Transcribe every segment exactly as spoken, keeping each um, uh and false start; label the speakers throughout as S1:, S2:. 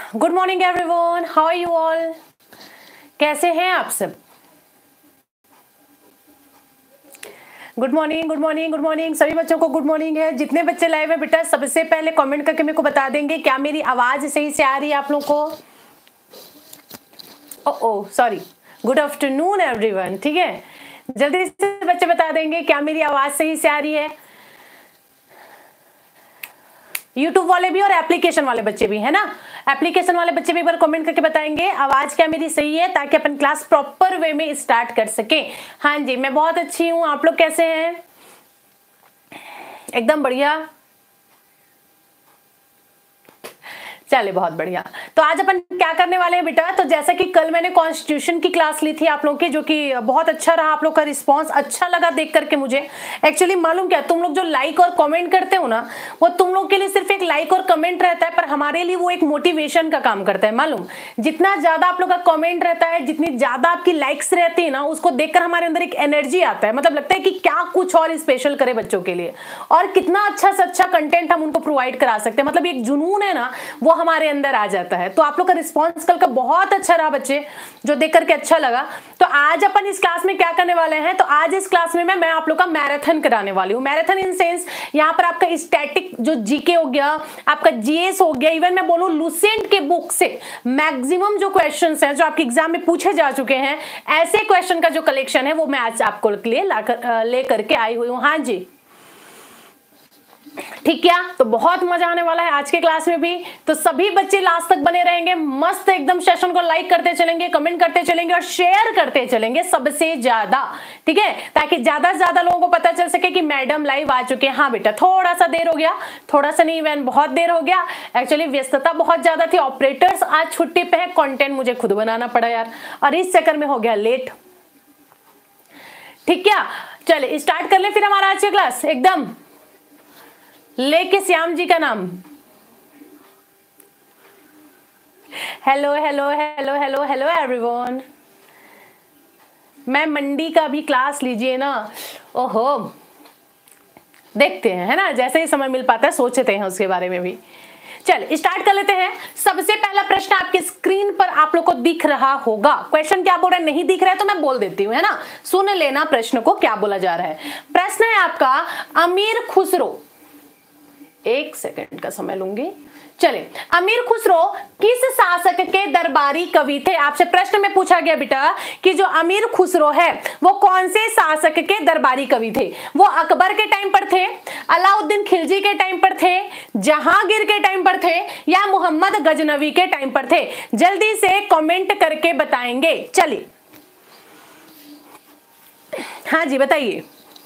S1: Good morning everyone, how are you all? कैसे हैं आप सब? Good morning, good morning, good morning. सभी बच्चों को गुड मॉर्निंग है। जितने बच्चे लाइव है बेटा, सबसे पहले कमेंट करके मेरे को बता देंगे क्या मेरी आवाज सही से आ रही है आप लोग को? Oh oh sorry, good afternoon everyone. ठीक है, जल्दी से बच्चे बता देंगे क्या मेरी आवाज सही से आ रही है। यूट्यूब वाले भी और एप्लीकेशन वाले बच्चे भी, है ना? एप्लीकेशन वाले बच्चे भी एक बार कमेंट करके बताएंगे आवाज क्या मेरी सही है, ताकि अपन क्लास प्रॉपर वे में स्टार्ट कर सके। हाँ जी, मैं बहुत अच्छी हूँ। आप लोग कैसे हैं? एकदम बढ़िया। चले, बहुत बढ़िया। तो आज अपन क्या करने वाले हैं बेटा? तो जैसा कि कल मैंने कॉन्स्टिट्यूशन की क्लास ली थी आप लोग की, जो कि बहुत अच्छा रहा। आप लोग का रिस्पांस अच्छा लगा देख करके मुझे। एक्चुअली मालूम क्या, तुम लोग जो लाइक और कमेंट करते हो ना, वो तुम लोग के लिए सिर्फ एक लाइक और कमेंट रहता है, पर हमारे लिए वो एक मोटिवेशन का काम करता है। मालूम, जितना ज्यादा आप लोग का कमेंट रहता है, जितनी ज्यादा आपकी लाइक्स रहती है ना, उसको देखकर हमारे अंदर एक एनर्जी आता है। मतलब लगता है कि क्या कुछ और स्पेशल करे बच्चों के लिए, और कितना अच्छा से अच्छा कंटेंट हम उनको प्रोवाइड करा सकते हैं। मतलब एक जुनून है ना, वो हमारे अंदर आ जाता है। तो आप लोग का रिस्पांस कल का बहुत अच्छा रहा बच्चे, जो देख करके अच्छा लगा। तो आज अपन इस क्लास में क्या करने वाले हैं? तो आज इस क्लास में मैं मैं आप लोग का मैराथन कराने वाली हूँ। मैराथन इन सेंस, यहाँ पर आपका स्टैटिक जो जीके हो गया, आपका जीएस हो गया, इवन मैं बोलूं लुसेंट के बुक से मैक्सिमम जो क्वेश्चंस हैं जो आपके एग्जाम में पूछे जा चुके हैं, ऐसे क्वेश्चन का जो कलेक्शन है वो मैं आज आपको लिए ले करके आई हुई हूँ। हाँ जी, ठीक क्या? तो बहुत मजा आने वाला है आज के क्लास में भी। तो सभी बच्चे लास्ट तक बने रहेंगे, मस्त एकदम सेशन को लाइक करते चलेंगे, कमेंट करते चलेंगे और शेयर करते चलेंगे सबसे ज्यादा। ठीक है, ताकि ज्यादा से ज्यादा लोगों को पता चल सके कि मैडम लाइव आ चुके हैं। हाँ बेटा, थोड़ा सा देर हो गया, थोड़ा सा नहीं वैन बहुत देर हो गया। एक्चुअली व्यस्तता बहुत ज्यादा थी, ऑपरेटर्स आज छुट्टी पे है, कंटेंट मुझे खुद बनाना पड़ा यार, और इस चक्कर में हो गया लेट। ठीक क्या? चले स्टार्ट कर ले फिर हमारा आज का क्लास एकदम लेके श्याम जी का नाम। Hello hello hello hello hello everyone. मैं मंडी का भी क्लास लीजिए ना। ओहो, देखते हैं, है ना, जैसे ही समय मिल पाता है सोचते हैं उसके बारे में भी। चल स्टार्ट कर लेते हैं। सबसे पहला प्रश्न आपकी स्क्रीन पर आप लोग को दिख रहा होगा। क्वेश्चन क्या बोल रहा है, नहीं दिख रहा है तो मैं बोल देती हूँ, है ना? सुन लेना प्रश्न को क्या बोला जा रहा है। प्रश्न है आपका, अमीर खुसरो, एक सेकंड का समय लूंगी। चले, अमीर खुसरो किस शासक के दरबारी कवि थे? आपसे प्रश्न में पूछा गया बेटा कि जो अमीर खुसरो है वो कौन से शासक के दरबारी कवि थे? वो अकबर के टाइम पर थे, अलाउद्दीन खिलजी के टाइम पर थे, जहांगीर के टाइम पर थे, या मोहम्मद गजनवी के टाइम पर थे? जल्दी से कमेंट करके बताएंगे। चलिए, हाँ जी बताइए।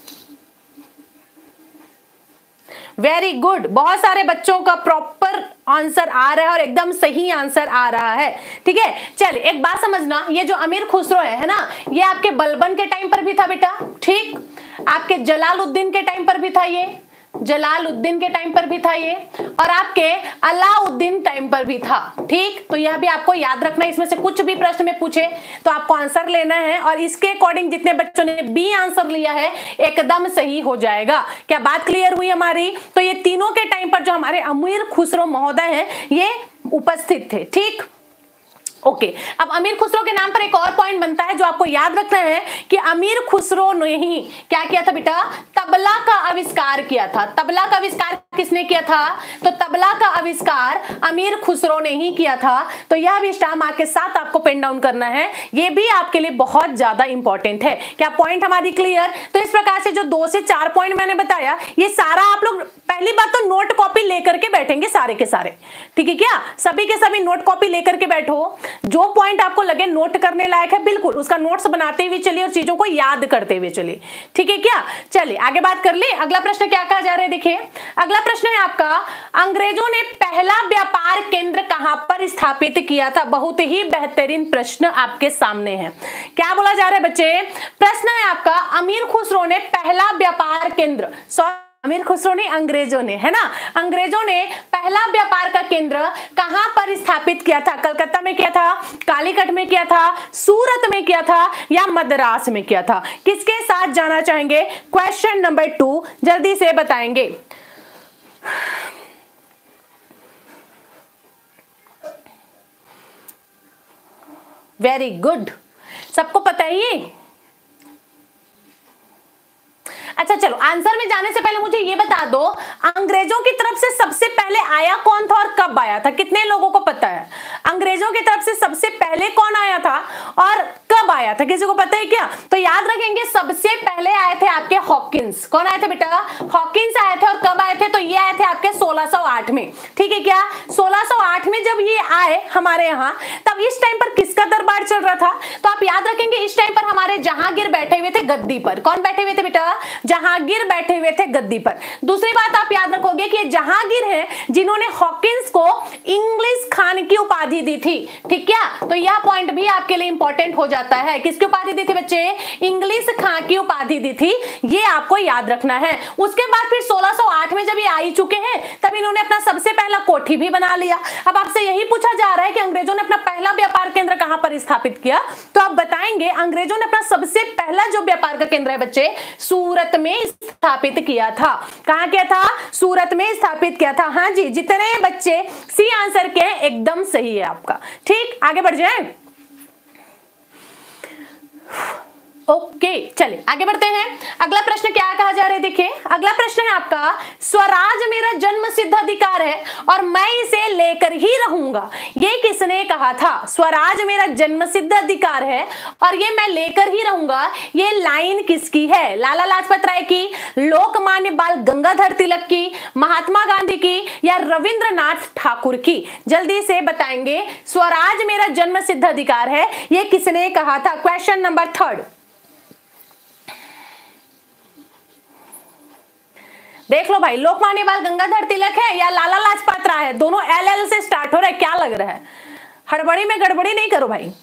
S1: वेरी गुड, बहुत सारे बच्चों का प्रॉपर आंसर आ रहा है और एकदम सही आंसर आ रहा है। ठीक है, चल एक बात समझना, ये जो अमीर खुसरो है, है ना, ये आपके बलबन के टाइम पर भी था बेटा। ठीक, आपके जलालुद्दीन के टाइम पर भी था, ये जलालुद्दीन के टाइम पर भी था ये, और आपके अलाउद्दीन टाइम पर भी था। ठीक, तो यह भी आपको याद रखना है। इसमें से कुछ भी प्रश्न में पूछे तो आपको आंसर लेना है, और इसके अकॉर्डिंग जितने बच्चों ने बी आंसर लिया है एकदम सही हो जाएगा। क्या बात क्लियर हुई हमारी? तो ये तीनों के टाइम पर जो हमारे अमीर खुसरो महोदय हैं ये उपस्थित थे। ठीक, ओके okay. अब अमीर खुसरो के नाम पर एक और पॉइंट बनता है जो आपको याद रखना है कि अमीर खुसरो ने ही क्या किया था बेटा? तबला का आविष्कार किया था। तबला का आविष्कार किसने किया था? तो तबला का आविष्कार अमीर खुसरो ने ही किया था। तो यह भी स्टार मार्क के साथ आपको पेन डाउन करना है, ये भी आपके लिए बहुत ज्यादा इंपॉर्टेंट है। क्या पॉइंट हमारी क्लियर? तो इस प्रकार से जो दो से चार पॉइंट मैंने बताया, ये सारा आप लोग पहली बात तो नोट कॉपी लेकर के बैठेंगे सारे के सारे। ठीक है क्या? सभी के सभी नोट कॉपी लेकर के बैठो। जो पॉइंट आपको लगे नोट करने लायक है, बिल्कुल उसका नोट्स बनाते हुए चलिए और चीजों को याद करते हुए चलिए। ठीक है क्या? चलिए आगे बात कर ले। अगला प्रश्न क्या कहा जा रहा है, देखिए अगला प्रश्न है आपका, अंग्रेजों ने पहला व्यापार केंद्र कहां पर स्थापित किया था? बहुत ही बेहतरीन प्रश्न आपके सामने है। क्या बोला जा रहा है बच्चे? प्रश्न है आपका, अमीर खुसरो ने पहला व्यापार केंद्र, सॉरी अमीर खुसरो ने, अंग्रेजों ने, है ना, अंग्रेजों ने पहला व्यापार का केंद्र कहां पर स्थापित किया था? कलकत्ता में किया था, कालीकट में किया था, सूरत में किया था, या मद्रास में किया था? किसके साथ जाना चाहेंगे? क्वेश्चन नंबर टू जल्दी से बताएंगे। वेरी गुड, सबको पता है ये। अच्छा चलो, आंसर में जाने से पहले मुझे ये बता दो, अंग्रेजों की तरफ से सबसे पहले आया कौन था और कब आया था? कितने लोगों को पता है अंग्रेजों की तरफ से सबसे पहले कौन आया था और कब आया था? किसी को पता है क्या? तो याद रखेंगे, सबसे पहले आए थे आपके हॉकिंस। कौन आए थे बेटा? हॉकिंस आए थे। और कब आए थे? तो ये आए थे आपके सोलह सौ आठ में। ठीक है क्या? सोलह सौ आठ में जब ये आए हमारे यहाँ, तब इस टाइम पर किसका दरबार चल रहा था? तो आप याद रखेंगे, इस टाइम पर हमारे जहांगीर बैठे हुए थे गद्दी पर। कौन बैठे हुए थे बेटा? जहांगीर बैठे हुए थे गद्दी पर। दूसरी बात आप याद रखोगे कि जहांगीर है जिन्होंने हॉकिंस को इंग्लिश खान की उपाधि दी थी। ठीक क्या? तो यह पॉइंट भी आपके लिए इंपॉर्टेंट हो जाता है। किसकी उपाधि दी थी बच्चे? इंग्लिश खान की उपाधि दी थी, ये आपको याद रखना है। उसके बाद फिर सोलह सौ आठ में जब ये आ चुके हैं, तब इन्होंने अपना सबसे पहला कोठी भी बना लिया। अब आपसे यही पूछा जा रहा है कि अंग्रेजों ने अपना पहला व्यापार केंद्र कहां पर स्थापित किया? तो आप बताएंगे, अंग्रेजों ने अपना सबसे पहला जो व्यापार का केंद्र है बच्चे, सूरत में स्थापित किया था। कहां किया था? सूरत में स्थापित किया था। हाँ जी, जितने बच्चे सी आंसर के हैं एकदम सही है आपका। ठीक, आगे बढ़ जाए। ओके okay, चलिए आगे बढ़ते हैं। अगला प्रश्न क्या कहा जा रहा है? देखिए, अगला प्रश्न है आपका, स्वराज मेरा जन्म सिद्ध अधिकार है और मैं इसे लेकर ही रहूंगा। ये किसने कहा था? स्वराज मेरा जन्म सिद्ध अधिकार है और ये मैं लेकर ही रहूंगा। ये लाइन किसकी है? लाला लाजपत राय की, लोकमान्य बाल गंगाधर तिलक की, महात्मा गांधी की, या रविंद्रनाथ ठाकुर की? जल्दी से बताएंगे, स्वराज मेरा जन्म सिद्ध अधिकार है, ये किसने कहा था? Question number third. देख लो भाई, लोकमान्य बाल गंगाधर तिलक है या लाला लाजपत राय है? दोनों एल एल से स्टार्ट हो रहा है, क्या लग रहा है? हड़बड़ी में गड़बड़ी नहीं करो भाई।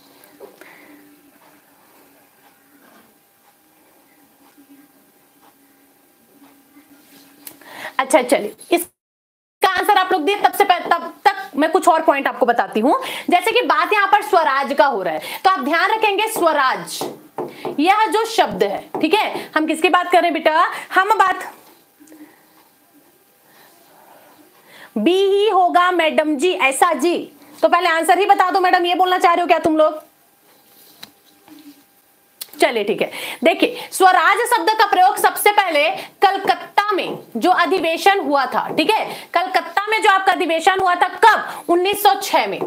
S1: अच्छा चलिए, इसका आंसर आप लोग दिए, तब से तब तक मैं कुछ और पॉइंट आपको बताती हूं। जैसे कि बात यहां पर स्वराज का हो रहा है, तो आप ध्यान रखेंगे, स्वराज यह जो शब्द है, ठीक है, हम किसकी बात कर रहे हैं बेटा? हम बात बी ही होगा मैडम जी, ऐसा जी। तो पहले आंसर ही बता दो मैडम, ये बोलना चाह रहे हो क्या तुम लोग? चलिए ठीक है, देखिए, स्वराज शब्द का प्रयोग सबसे पहले कलकत्ता में जो अधिवेशन हुआ था, ठीक है, कलकत्ता में जो आपका अधिवेशन हुआ था, कब? उन्नीस सौ छह में,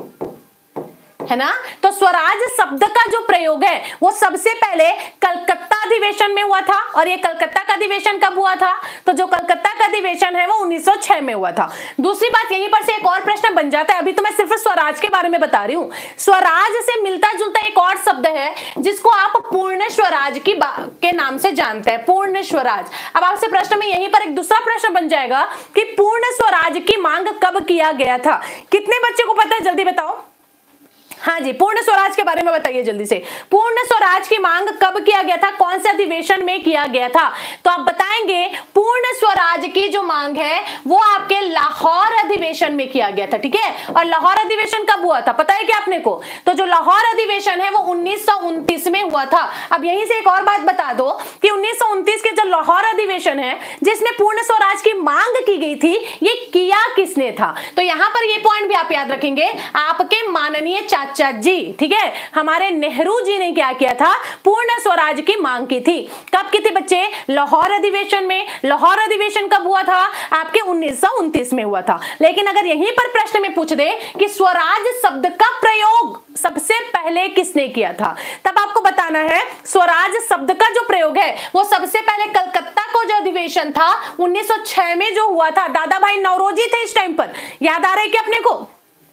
S1: है ना? तो स्वराज शब्द का जो प्रयोग है वो सबसे पहले कलकत्ता अधिवेशन में हुआ था। और ये कलकत्ता का अधिवेशन कब हुआ था? तो जो कलकत्ता का अधिवेशन है वो उन्नीस सौ छह में हुआ था। दूसरी बात, यहीं पर से एक और प्रश्न बन जाता है, अभी तो मैं सिर्फ स्वराज के बारे में बता रही हूं। स्वराज से मिलता जुलता एक और शब्द है जिसको आप पूर्ण स्वराज की के नाम से जानते हैं, पूर्ण स्वराज। अब आपसे प्रश्न में यहीं पर एक दूसरा प्रश्न बन जाएगा कि पूर्ण स्वराज की मांग कब किया गया था? कितने बच्चे को पता है? जल्दी बताओ। हाँ जी, पूर्ण स्वराज के बारे में बताइए जल्दी से। पूर्ण स्वराज की मांग कब किया गया था? कौन से अधिवेशन में किया गया था? तो आप बताएंगे, पूर्ण स्वराज की जो मांग है वो आपके लाहौर अधिवेशन में किया गया था, ठीक है। और लाहौर अधिवेशन कब हुआ था पता है क्या आपने को? तो जो लाहौर अधिवेशन है वो उन्नीस सौ उनतीस में हुआ था। अब यहीं से एक और बात बता दो कि उन्नीस सौ उनतीस के जो लाहौर अधिवेशन है जिसमें पूर्ण स्वराज की मांग की गई थी, ये किया किसने था? तो यहां पर ये पॉइंट भी आप याद रखेंगे, आपके माननीय चाचा जी, ठीक है, हमारे नेहरू जी ने क्या किया था? पूर्ण स्वराज की मांग की थी। कब की थी बच्चे? लाहौर अधिवेशन में। लाहौर अधिवेशन कब हुआ था? आपके उन्नीस सौ उनतीस में हुआ था। लेकिन अगर यहीं पर प्रश्न में पूछ दे कि स्वराज शब्द का प्रयोग सबसे पहले किसने किया था, तब आपको बताना है स्वराज शब्द का जो प्रयोग है वो सबसे पहले कलकत्ता को जो अधिवेशन था उन्नीस सौ छह में जो हुआ था, दादा भाई नौरोजी थे इस टाइम पर। याद आ रहा है कि अपने को?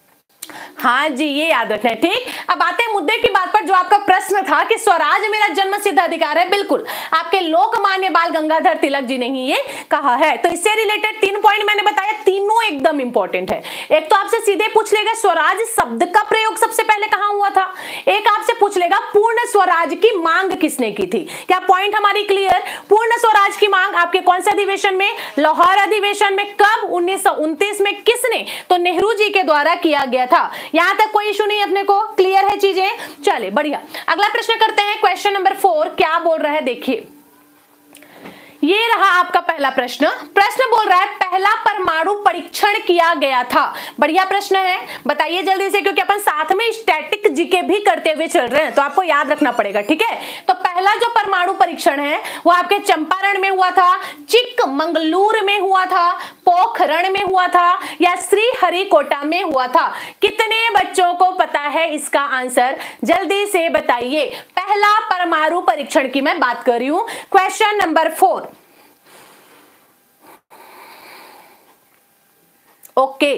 S1: हाँ जी, ये याद रखना है, ठीक। अब आते हैं मुद्दे की बात पर। जो आपका प्रश्न था कि स्वराज मेरा जन्म सिद्ध अधिकार है, बिल्कुल आपके लोकमान्य बाल गंगाधर तिलक जी ने ही ये कहा है। तो इससे रिलेटेड तीन पॉइंट मैंने बताया, तीनों एकदम इंपॉर्टेंट है। एक तो आपसे सीधे पूछ लेगा स्वराज शब्द का प्रयोग सबसे पहले कहां हुआ था, एक आपसे पूछ लेगा पूर्ण स्वराज की मांग किसने की थी। क्या पॉइंट हमारी क्लियर? पूर्ण स्वराज की मांग आपके कौन से अधिवेशन में? लाहौर अधिवेशन में। कब? उन्नीस सौ उनतीस में। किसने? तो नेहरू जी के द्वारा किया गया था। यहां तक कोई इशू नहीं अपने को, क्लियर है चीजें? चले बढ़िया, अगला प्रश्न करते हैं। क्वेश्चन नंबर फोर क्या बोल रहा है देखिए, ये रहा आपका पहला प्रश्न। प्रश्न बोल रहा है पहला परमाणु परीक्षण किया गया था। बढ़िया प्रश्न है, बताइए जल्दी से, क्योंकि अपन साथ में स्टैटिक जीके भी करते हुए चल रहे हैं तो आपको याद रखना पड़ेगा, ठीक है। तो पहला जो परमाणु परीक्षण है वो आपके चंपारण में हुआ था, चिकमंगलूर में हुआ था, पोखरण में हुआ था या श्रीहरिकोटा में हुआ था। कितने बच्चों को पता है इसका आंसर, जल्दी से बताइए। पहला परमाणु परीक्षण की मैं बात कर रही हूं। Question number four. ओके,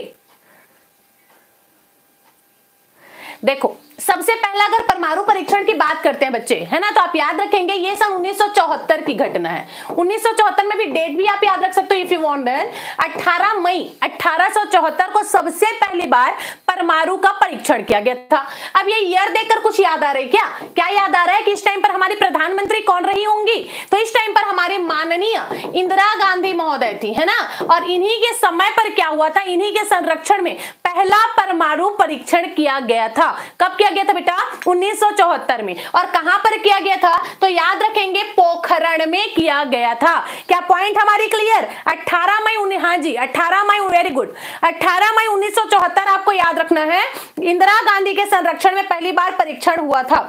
S1: देखो सबसे पहला अगर परमाणु परीक्षण की बात करते हैं बच्चे, है ना, तो आप याद रखेंगे ये सन उन्नीस सौ चौहत्तर की घटना है। उन्नीस सौ चौहत्तर में भी डेट भी आप याद रख सकते हो इफ यू वांट। अठारह मई अठारह सौ चौहत्तर को सबसे पहली बार परमाणु का परीक्षण किया गया था। अब ये ईयर देखकर कुछ याद आ रहा है क्या? क्या याद आ रहा है कि इस टाइम पर हमारी प्रधानमंत्री कौन रही होंगी? तो इस टाइम पर हमारे माननीय इंदिरा गांधी महोदय थी, है ना। और इन्हीं के समय पर क्या हुआ था, इन्हीं के संरक्षण में पहला परमाणु परीक्षण किया गया था। कब किया गया था बेटा? उन्नीस सौ चौहत्तर में। और कहां पर किया गया था? तो याद रखेंगे पोखरण में किया गया था। क्या पॉइंट हमारी क्लियर? अठारह मई उन्नीस हाँ जी अठारह मई वेरी गुड अठारह मई उन्नीस सौ चौहत्तर आपको याद रखना है, इंदिरा गांधी के संरक्षण में पहली बार परीक्षण हुआ था।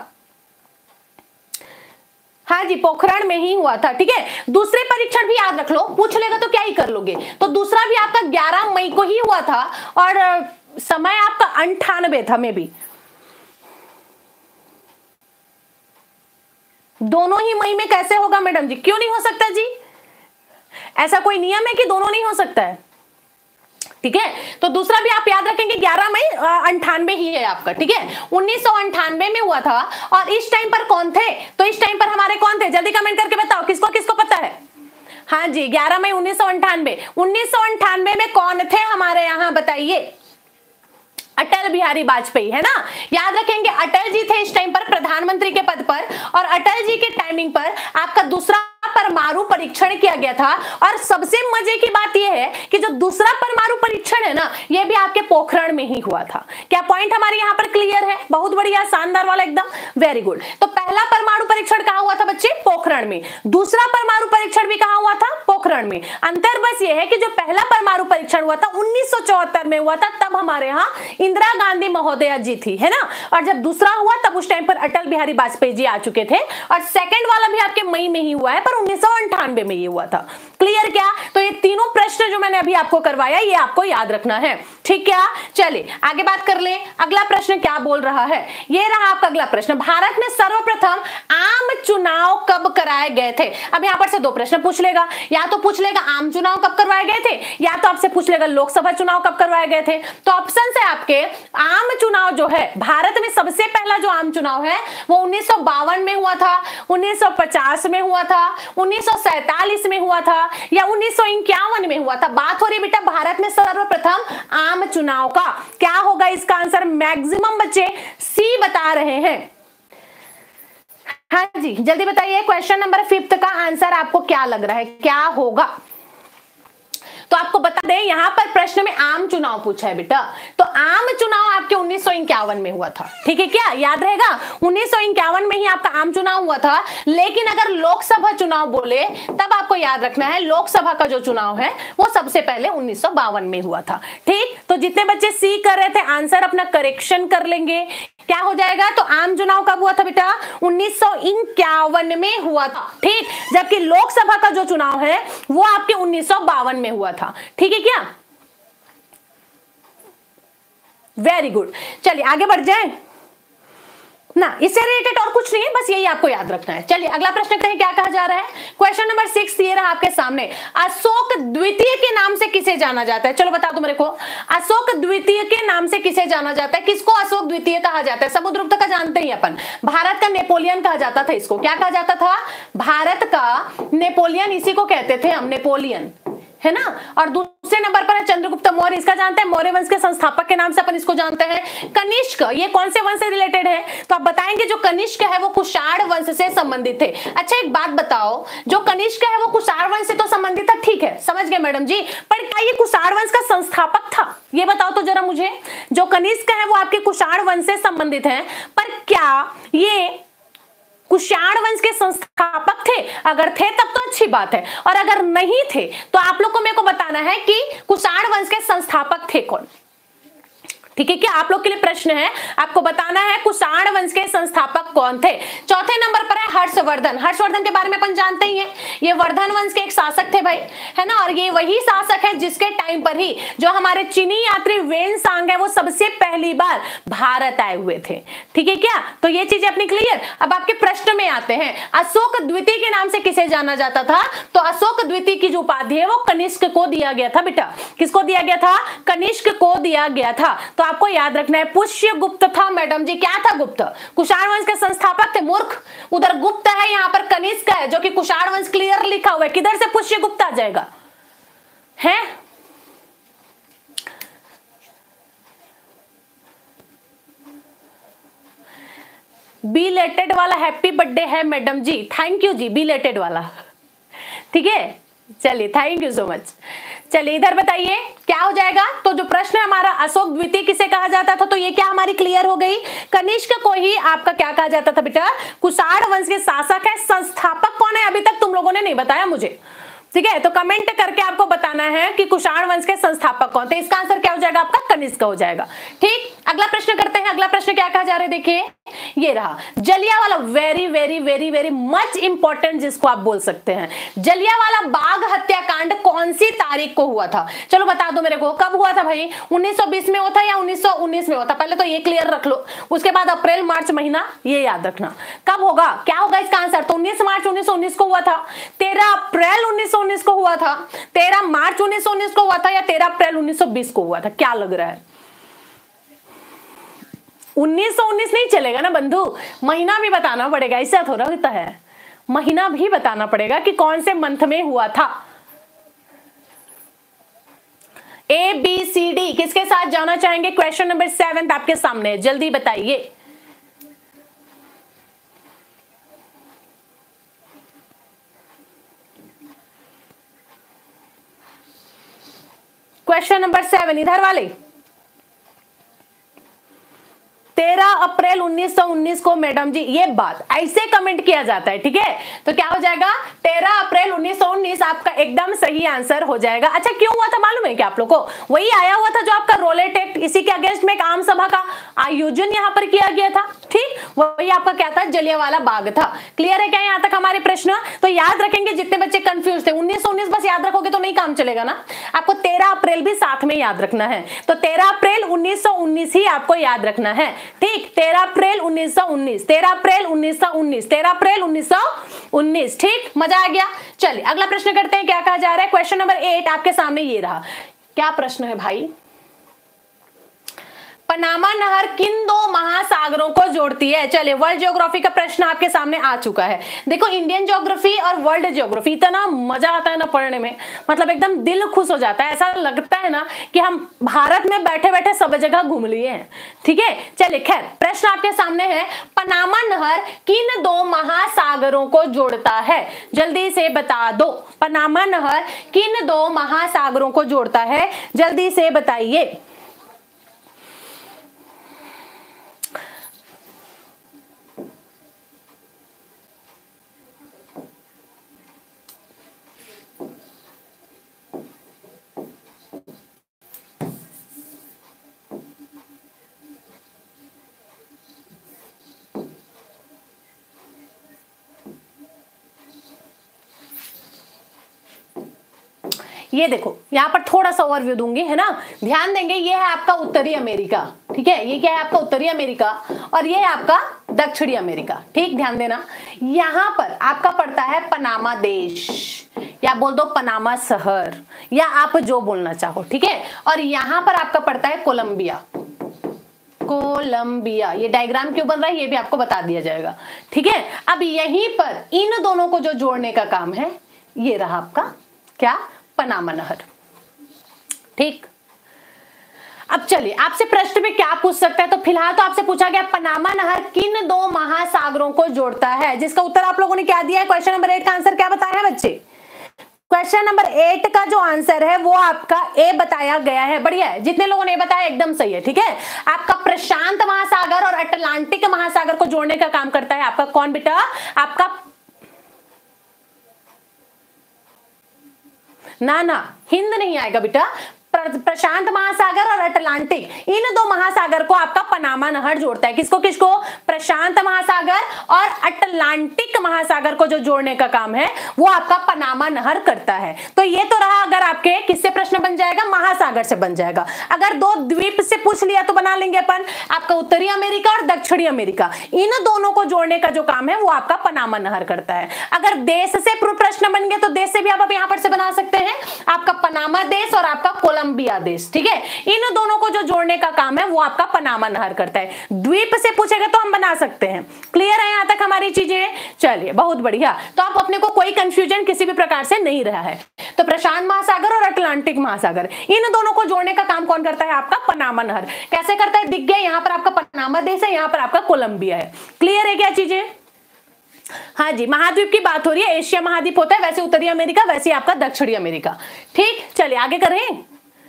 S1: हाँ जी, पोखरण में ही हुआ था, ठीक है। दूसरे परीक्षण भी याद रख लो, पूछ लेगा तो क्या ही कर लोगे। तो दूसरा भी आपका ग्यारह मई को ही हुआ था और समय आपका अंठानवे था में भी। दोनों ही मई में कैसे होगा मैडम जी? क्यों नहीं हो सकता जी? ऐसा कोई नियम है कि दोनों नहीं हो सकता है? ठीक है, तो दूसरा भी आप याद रखेंगे ग्यारह मई अंठानवे ही है आपका, ठीक है। उन्नीस सौ अंठानवे में हुआ था। और इस टाइम पर कौन थे? तो इस टाइम पर हमारे कौन थे? जल्दी कमेंट करके बताओ किसको किसको पता है। हाँ जी, ग्यारह मई उन्नीस सौ अंठानवे उन्नीस सौ अंठानवे में कौन थे हमारे यहाँ, बताइए? अटल बिहारी वाजपेयी, है ना। याद रखेंगे अटल जी थे इस टाइम पर प्रधानमंत्री के पद पर। और अटल जी के टाइमिंग पर आपका दूसरा परमाणु परीक्षण किया गया था। और सबसे मजे की बात यह है कि जो दूसरा परमाणु परीक्षण है ना, यह भी आपके पोखरण में ही हुआ था। क्या पॉइंट हमारे यहाँ पर क्लियर है? बहुत बढ़िया, शानदार वाला एकदम, वेरी गुड। तो पहला परमाणु परीक्षण कहाँ हुआ था बच्चे? पोखरण में। दूसरा परमाणु परीक्षण भी कहाँ हुआ था? पोखरण में। अंतर बस यह है कि जो पहला परमाणु परीक्षण हुआ था उन्नीस सौ चौहत्तर में हुआ था, तब हमारे यहाँ इंदिरा गांधी महोदया जी थी, है ना। और जब दूसरा हुआ तब उस टाइम पर अटल बिहारी वाजपेयी जी आ चुके थे। और सेकंड वाला भी आपके मई में ही हुआ है, पर उन्नीस सौ अंठानवे में ये हुआ था। क्लियर क्या? तो ये तीनों प्रश्न जो मैंने अभी आपको करवाया ये आपको याद रखना है, ठीक क्या। चलिए आगे बात कर ले। अगला प्रश्न क्या बोल रहा है, ये रहा आपका अगला प्रश्न। भारत में सर्वप्रथम आम चुनाव कब कराए गए थे? अब यहाँ पर से दो प्रश्न पूछ लेगा, या तो पूछ लेगा आम चुनाव कब करवाए गए थे, या तो आपसे पूछ लेगा लोकसभा चुनाव कब करवाए गए थे। तो ऑप्शन है आपके आम चुनाव जो है, भारत में सबसे पहला जो आम चुनाव है वो उन्नीस सौ बावन में हुआ था, उन्नीस सौ पचास में हुआ था, उन्नीस सौ सैतालीस में हुआ था या उन्नीस सौ इक्यावन में हुआ था। बात हो रही बेटा भारत में सर्वप्रथम आम चुनाव का। क्या होगा इसका आंसर? मैक्सिमम बच्चे सी बता रहे हैं। हाँ जी, जल्दी बताइए क्वेश्चन नंबर फिफ्थ का आंसर आपको क्या लग रहा है, क्या होगा? तो आपको बता दें यहां पर प्रश्न में आम चुनाव पूछा है बेटा, तो आम चुनाव आपके उन्नीस सौ इक्यावन में हुआ था, ठीक है क्या? याद रहेगा उन्नीस सौ इक्यावन में ही आपका आम चुनाव हुआ था। लेकिन अगर लोकसभा चुनाव बोले तब आपको याद रखना है लोकसभा का जो चुनाव है वो सबसे पहले उन्नीस सौ बावन में हुआ था, ठीक। तो जितने बच्चे सी कर रहे थे आंसर अपना करेक्शन कर लेंगे। क्या हो जाएगा? तो आम चुनाव कब हुआ था बेटा? उन्नीस सौ इक्यावन में हुआ था, ठीक। जबकि लोकसभा का जो चुनाव है वो आपके उन्नीस सौ बावन में हुआ था, ठीक है क्या? Very good. चलिए आगे बढ़ जाएं ना, इससे रिलेटेड और कुछ नहीं है, बस यही आपको याद रखना है। चलिए अगला प्रश्न कहें क्या कहा जा रहा है। क्वेश्चन नंबर सिक्स ये रहा आपके सामने। अशोक द्वितीय के नाम से किसे जाना जाता है? चलो बता दो मेरे को, अशोक द्वितीय के नाम से किसे जाना जाता है? किसको अशोक द्वितीय कहा जाता है? समुद्रगुप्त का जानते ही अपन, भारत का नेपोलियन कहा जाता था इसको। क्या कहा जाता था? भारत का नेपोलियन, इसी को कहते थे हम, नेपोलियन, है ना। और दूसरे नंबर पर है चंद्रगुप्त मौर्य, इसका जानते हैं, मौर्य वंश के संस्थापक के नाम से अपन इसको जानते हैं। कनिष्क, ये कौन से वंश से रिलेटेड है? तो आप बताएंगे जो कनिष्क है वो कुषाण वंश से संबंधित है। अच्छा एक बात बताओ, जो कनिष्क है वो कुषाण वंश से तो संबंधित था, ठीक है, समझ गए मैडम जी, पर क्या ये कुषाण वंश का संस्थापक था? ये बताओ तो जरा मुझे। जो कनिष्क है वो आपके कुषाण वंश से संबंधित है, पर क्या ये कुषाण वंश के संस्थापक थे? अगर थे तब तो अच्छी बात है, और अगर नहीं थे तो आप लोग को मेरे को बताना है कि कुषाण वंश के संस्थापक थे कौन। ठीक है क्या? आप लोग के लिए प्रश्न है, आपको बताना है कुषाण वंश के संस्थापक कौन थे। चौथे नंबर पर है हर्षवर्धन। हर्षवर्धन के बारे में अपन जानते ही हैं, ये वर्धन वंश के एक शासक थे भाई, है ना, और ये वही शासक है जिसके टाइम पर ही जो हमारे चीनी यात्री वेनसांग है वो सबसे पहली बार भारत आए हुए थे। ठीक है क्या? तो ये चीजें अपनी क्लियर। अब आपके प्रश्न में आते हैं, अशोक द्वितीय के नाम से किसे जाना जाता था? तो अशोक द्वितीय की जो उपाधि है वो कनिष्क को दिया गया था बेटा। किसको दिया गया था? कनिष्क को दिया गया था। तो आपको याद रखना है पुष्यगुप्त था मैडम जी। क्या था? गुप्त। कुषाण वंश के संस्थापक थे मूर्ख। उधर गुप्त है, यहाँ पर कनिष्क है जो कि कुषाण वंश क्लियर लिखा हुआ है। किधर से पुष्यगुप्त आ जाएगा? है बिलेटेड वाला हैप्पी बर्थडे है मैडम जी, थैंक यू जी, बिलेटेड वाला। ठीक है, चलिए थैंक यू सो मच। चलिए इधर बताइए क्या हो जाएगा। तो जो प्रश्न है हमारा, अशोक द्वितीय किसे कहा जाता था, तो ये क्या हमारी क्लियर हो गई, कनिष्क को ही आपका क्या कहा जाता था बेटा? कुषाण वंश के शासक है। संस्थापक कौन है अभी तक तुम लोगों ने नहीं बताया मुझे। ठीक है, तो कमेंट करके आपको बताना है कि कुषाण वंश के संस्थापक कौन थे। इसका आंसर क्या हो जाएगा आपका? कनिष्क हो जाएगा। ठीक, अगला प्रश्न करते हैं। अगला प्रश्न क्या कहा जा रहा है, देखिए ये रहा Jallianwala. Very very very very much important जिसको आप बोल सकते हैं। जलियांवाला बाग हत्याकांड कौन सी तारीख को हुआ था? चलो बता दो मेरे को, कब हुआ था भाई? उन्नीस सौ बीस में हुआ था या उन्नीस सौ उन्नीस में हुआ था? पहले तो ये क्लियर रख लो, उसके बाद अप्रैल मार्च महीना ये याद रखना कब होगा। क्या होगा इसका आंसर? तो उन्नीस मार्च उन्नीस सौ उन्नीस को हुआ था, तेरह अप्रैल उन्नीस सौ उन्नीस को हुआ था, तेरह मार्च उन्नीस सौ उन्नीस को हुआ था, या तेरह अप्रैल उन्नीस सौ बीस को हुआ था? क्या लग रहा है? उन्नीस सौ उन्नीस नहीं चलेगा ना बंधु, महीना भी बताना पड़ेगा। ऐसा थोड़ा होता है, महीना भी बताना पड़ेगा कि कौन से मंथ में हुआ था। ए बी सी डी किसके साथ जाना चाहेंगे? क्वेश्चन नंबर सेवन आपके सामने, जल्दी बताइए। क्वेश्चन नंबर सेवन इधर वाले, तेरह अप्रैल उन्नीस सौ उन्नीस को मैडम जी, ये बात ऐसे कमेंट किया जाता है। ठीक है, तो क्या हो जाएगा? तेरह अप्रैल उन्नीस सौ उन्नीस आपका एकदम सही आंसर हो जाएगा। अच्छा क्यों हुआ था मालूम है क्या आप लोग को? वही आया हुआ था जो आपका रोलेट एक्ट, इसी के अगेंस्ट में एक आम सभा का आयोजन यहाँ पर किया गया था। ठीक, वही आपका क्या था? जलियांवाला बाग था। क्लियर है क्या यहाँ तक हमारे प्रश्न? तो याद रखेंगे जितने बच्चे कंफ्यूज थे, उन्नीस सौ उन्नीस बस याद रखोगे तो नहीं काम चलेगा ना, आपको तेरह अप्रैल भी साथ में याद रखना है। तो तेरह अप्रैल उन्नीस सौ उन्नीस ही आपको याद रखना है। ठीक, तेरह अप्रैल उन्नीस सौ उन्नीस, तेरह अप्रैल उन्नीस सौ उन्नीस, तेरह अप्रैल उन्नीस सौ उन्नीस। ठीक, मजा आ गया। चलिए अगला प्रश्न करते हैं, क्या कहा जा रहा है। क्वेश्चन नंबर एट आपके सामने ये रहा। क्या प्रश्न है भाई? पनामा नहर किन दो महासागरों को जोड़ती है? चलिए वर्ल्ड ज्योग्राफी का प्रश्न आपके सामने आ चुका है। देखो इंडियन ज्योग्राफी और वर्ल्ड ज्योग्राफी, इतना मजा आता है ना पढ़ने में, मतलब एकदम दिल खुश हो जाता है। ऐसा लगता है ना कि हम भारत में बैठे बैठे सब जगह घूम लिए हैं। ठीक है, चलिए खैर प्रश्न आपके सामने है, पनामा नहर किन दो महासागरों को जोड़ता है? जल्दी से बता दो, पनामा नहर किन दो महासागरों को जोड़ता है? जल्दी से बताइए। ये देखो यहाँ पर थोड़ा सा ओवरव्यू दूंगी, है ना, ध्यान देंगे। ये है आपका उत्तरी अमेरिका। ठीक है, ये क्या है आपका? उत्तरी अमेरिका, और ये है आपका दक्षिणी अमेरिका। ठीक, ध्यान देना। यहाँ पर आपका पड़ता है पनामा देश, या बोल दो पनामा शहर, या आप जो बोलना चाहो। ठीक है, और यहाँ पर आपका पड़ता है कोलंबिया। कोलंबिया, ये डायग्राम क्यों बन रहा है ये भी आपको बता दिया जाएगा। ठीक है, अब यहीं पर इन दोनों को जो जोड़ने का काम है, ये रहा आपका क्या? पनामा नहर। ठीक, अब चलिए आपसे प्रश्न में क्या पूछ सकता है? तो फिलहाल तो आपसे पूछा गया पनामा नहर किन दो महासागरों को जोड़ता है, जिसका उत्तर आप लोगों ने क्या दिया है? क्वेश्चन नंबर एट का आंसर क्या बताया है बच्चे? क्वेश्चन नंबर एट का जो आंसर है वो आपका ए बताया गया है। बढ़िया है, जितने लोगों ने बताया एकदम सही है। ठीक है, आपका प्रशांत महासागर और अटलांटिक महासागर को जोड़ने का काम करता है आपका कौन बेटा? आपका ना ना हिंद नहीं आएगा बेटा, प्रशांत महासागर और अटलांटिक, इन दो महासागर को आपका पनामा नहर जोड़ता है। किसको किसको? प्रशांत महासागर और अटलांटिक महासागर को जो जोड़ने का काम है वो आपका पनामा नहर करता है। तो ये तो रहा, अगर आपके किससे प्रश्न बन जाएगा? महासागर से बन जाएगा। अगर दो द्वीप से पूछ लिया तो बना लेंगे अपन आपका उत्तरी अमेरिका और दक्षिणी अमेरिका, इन दोनों को जोड़ने का जो काम है वो आपका पनामा नहर करता है। अगर देश से प्रश्न बन गए तो देश से भी आप यहां पर से बना सकते हैं, आपका पनामा देश और आपका कोलंबिया देश। ठीक है, इन दोनों को जो जोड़ने का काम है वो आपका पनामा नहर करता है। द्वीप से पूछेगा तो हम बना सकते हैं। क्लियर है यहां तक हमारी चीजें? चलिए बहुत बढ़िया। तो आप अपने को कोई कंफ्यूजन किसी भी प्रकार से नहीं रहा है। तो प्रशांत महासागर और अटलांटिक महासागर, इन दोनों को जोड़ने का काम कौन करता है? आपका पनामा नहर। कैसे करता है? दिख गया, यहां पर आपका पनामा देश है, यहां पर आपका कोलंबिया है। क्लियर है क्या चीजें? हाँ जी, महाद्वीप की बात हो रही है, एशिया महाद्वीप होता है, वैसे उत्तरी अमेरिका, वैसे आपका दक्षिणी अमेरिका। ठीक, चलिए आगे करें,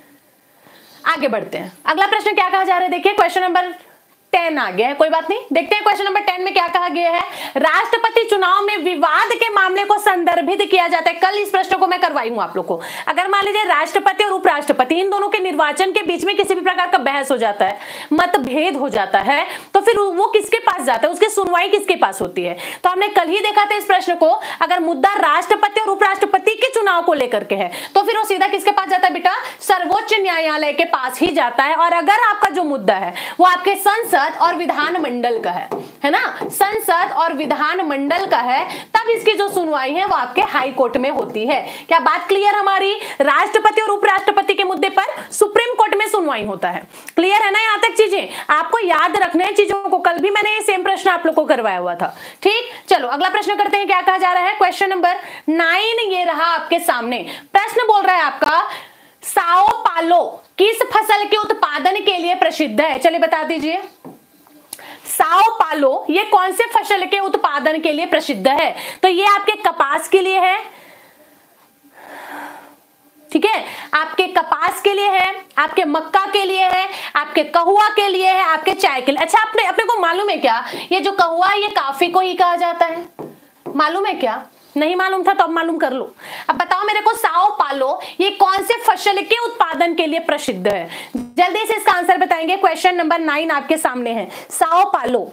S1: आगे बढ़ते हैं। अगला प्रश्न क्या कहा जा रहा है? देखिए क्वेश्चन नंबर टेन आ गया है, कोई बात नहीं, देखते हैं क्वेश्चन नंबर टेन में क्या कहा गया है। राष्ट्रपति चुनाव में विवाद के मामले को संदर्भित किया जाता है। कल इस प्रश्न को मैं करवाई हूं आप लोग को। अगर मान लीजिए राष्ट्रपति और उपराष्ट्रपति इन दोनों के निर्वाचन के बीच में किसी भी प्रकार का बहस हो जाता है, मतभेद हो जाता है, तो फिर वो किसके पास जाता है? उसकी सुनवाई किसके पास होती है? तो हमने कल ही देखा था इस प्रश्न को, अगर मुद्दा राष्ट्रपति और उपराष्ट्रपति के चुनाव को लेकर के है तो फिर वो सीधा किसके पास जाता है बेटा? सर्वोच्च न्यायालय के पास ही जाता है। और अगर आपका जो मुद्दा है वो आपके संसद और विधान मंडल का है है ना, संसद और विधान मंडल का है, तब इसकी जो सुनवाई है वो आपके हाई कोर्ट में होती है। क्या बात क्लियर हमारी? राष्ट्रपति और उपराष्ट्रपति के मुद्दे पर सुप्रीम कोर्ट में सुनवाई होता है। क्लियर है ना यहां तक चीजें? आपको याद रखना है चीजों को, कल भी मैंने ये सेम प्रश्न आप लोग को करवाया हुआ था। ठीक, चलो अगला प्रश्न करते हैं। क्या कहा जा रहा है? क्वेश्चन नंबर नाइन ये रहा आपके सामने। प्रश्न बोल रहा है आपका, साओ पालो किस फसल के उत्पादन के लिए प्रसिद्ध है? चलिए बता दीजिए। साओ पालो ये कौन से फसल के उत्पादन के लिए प्रसिद्ध है? तो ये आपके कपास के लिए है, ठीक है, आपके कपास के लिए है, आपके मक्का के लिए है, आपके कहुआ के लिए है, आपके चाय के लिए। अच्छा, अपने अपने को मालूम है क्या ये जो कहुआ ये काफी को ही कहा जाता है? मालूम है क्या? नहीं मालूम था तो अब मालूम कर लो। अब बताओ मेरे को, साओ पालो ये कौन से फसल के उत्पादन के लिए प्रसिद्ध है? जल्दी से इसका आंसर बताएंगे। क्वेश्चन नंबर नाइन आपके सामने है, साओ पालो।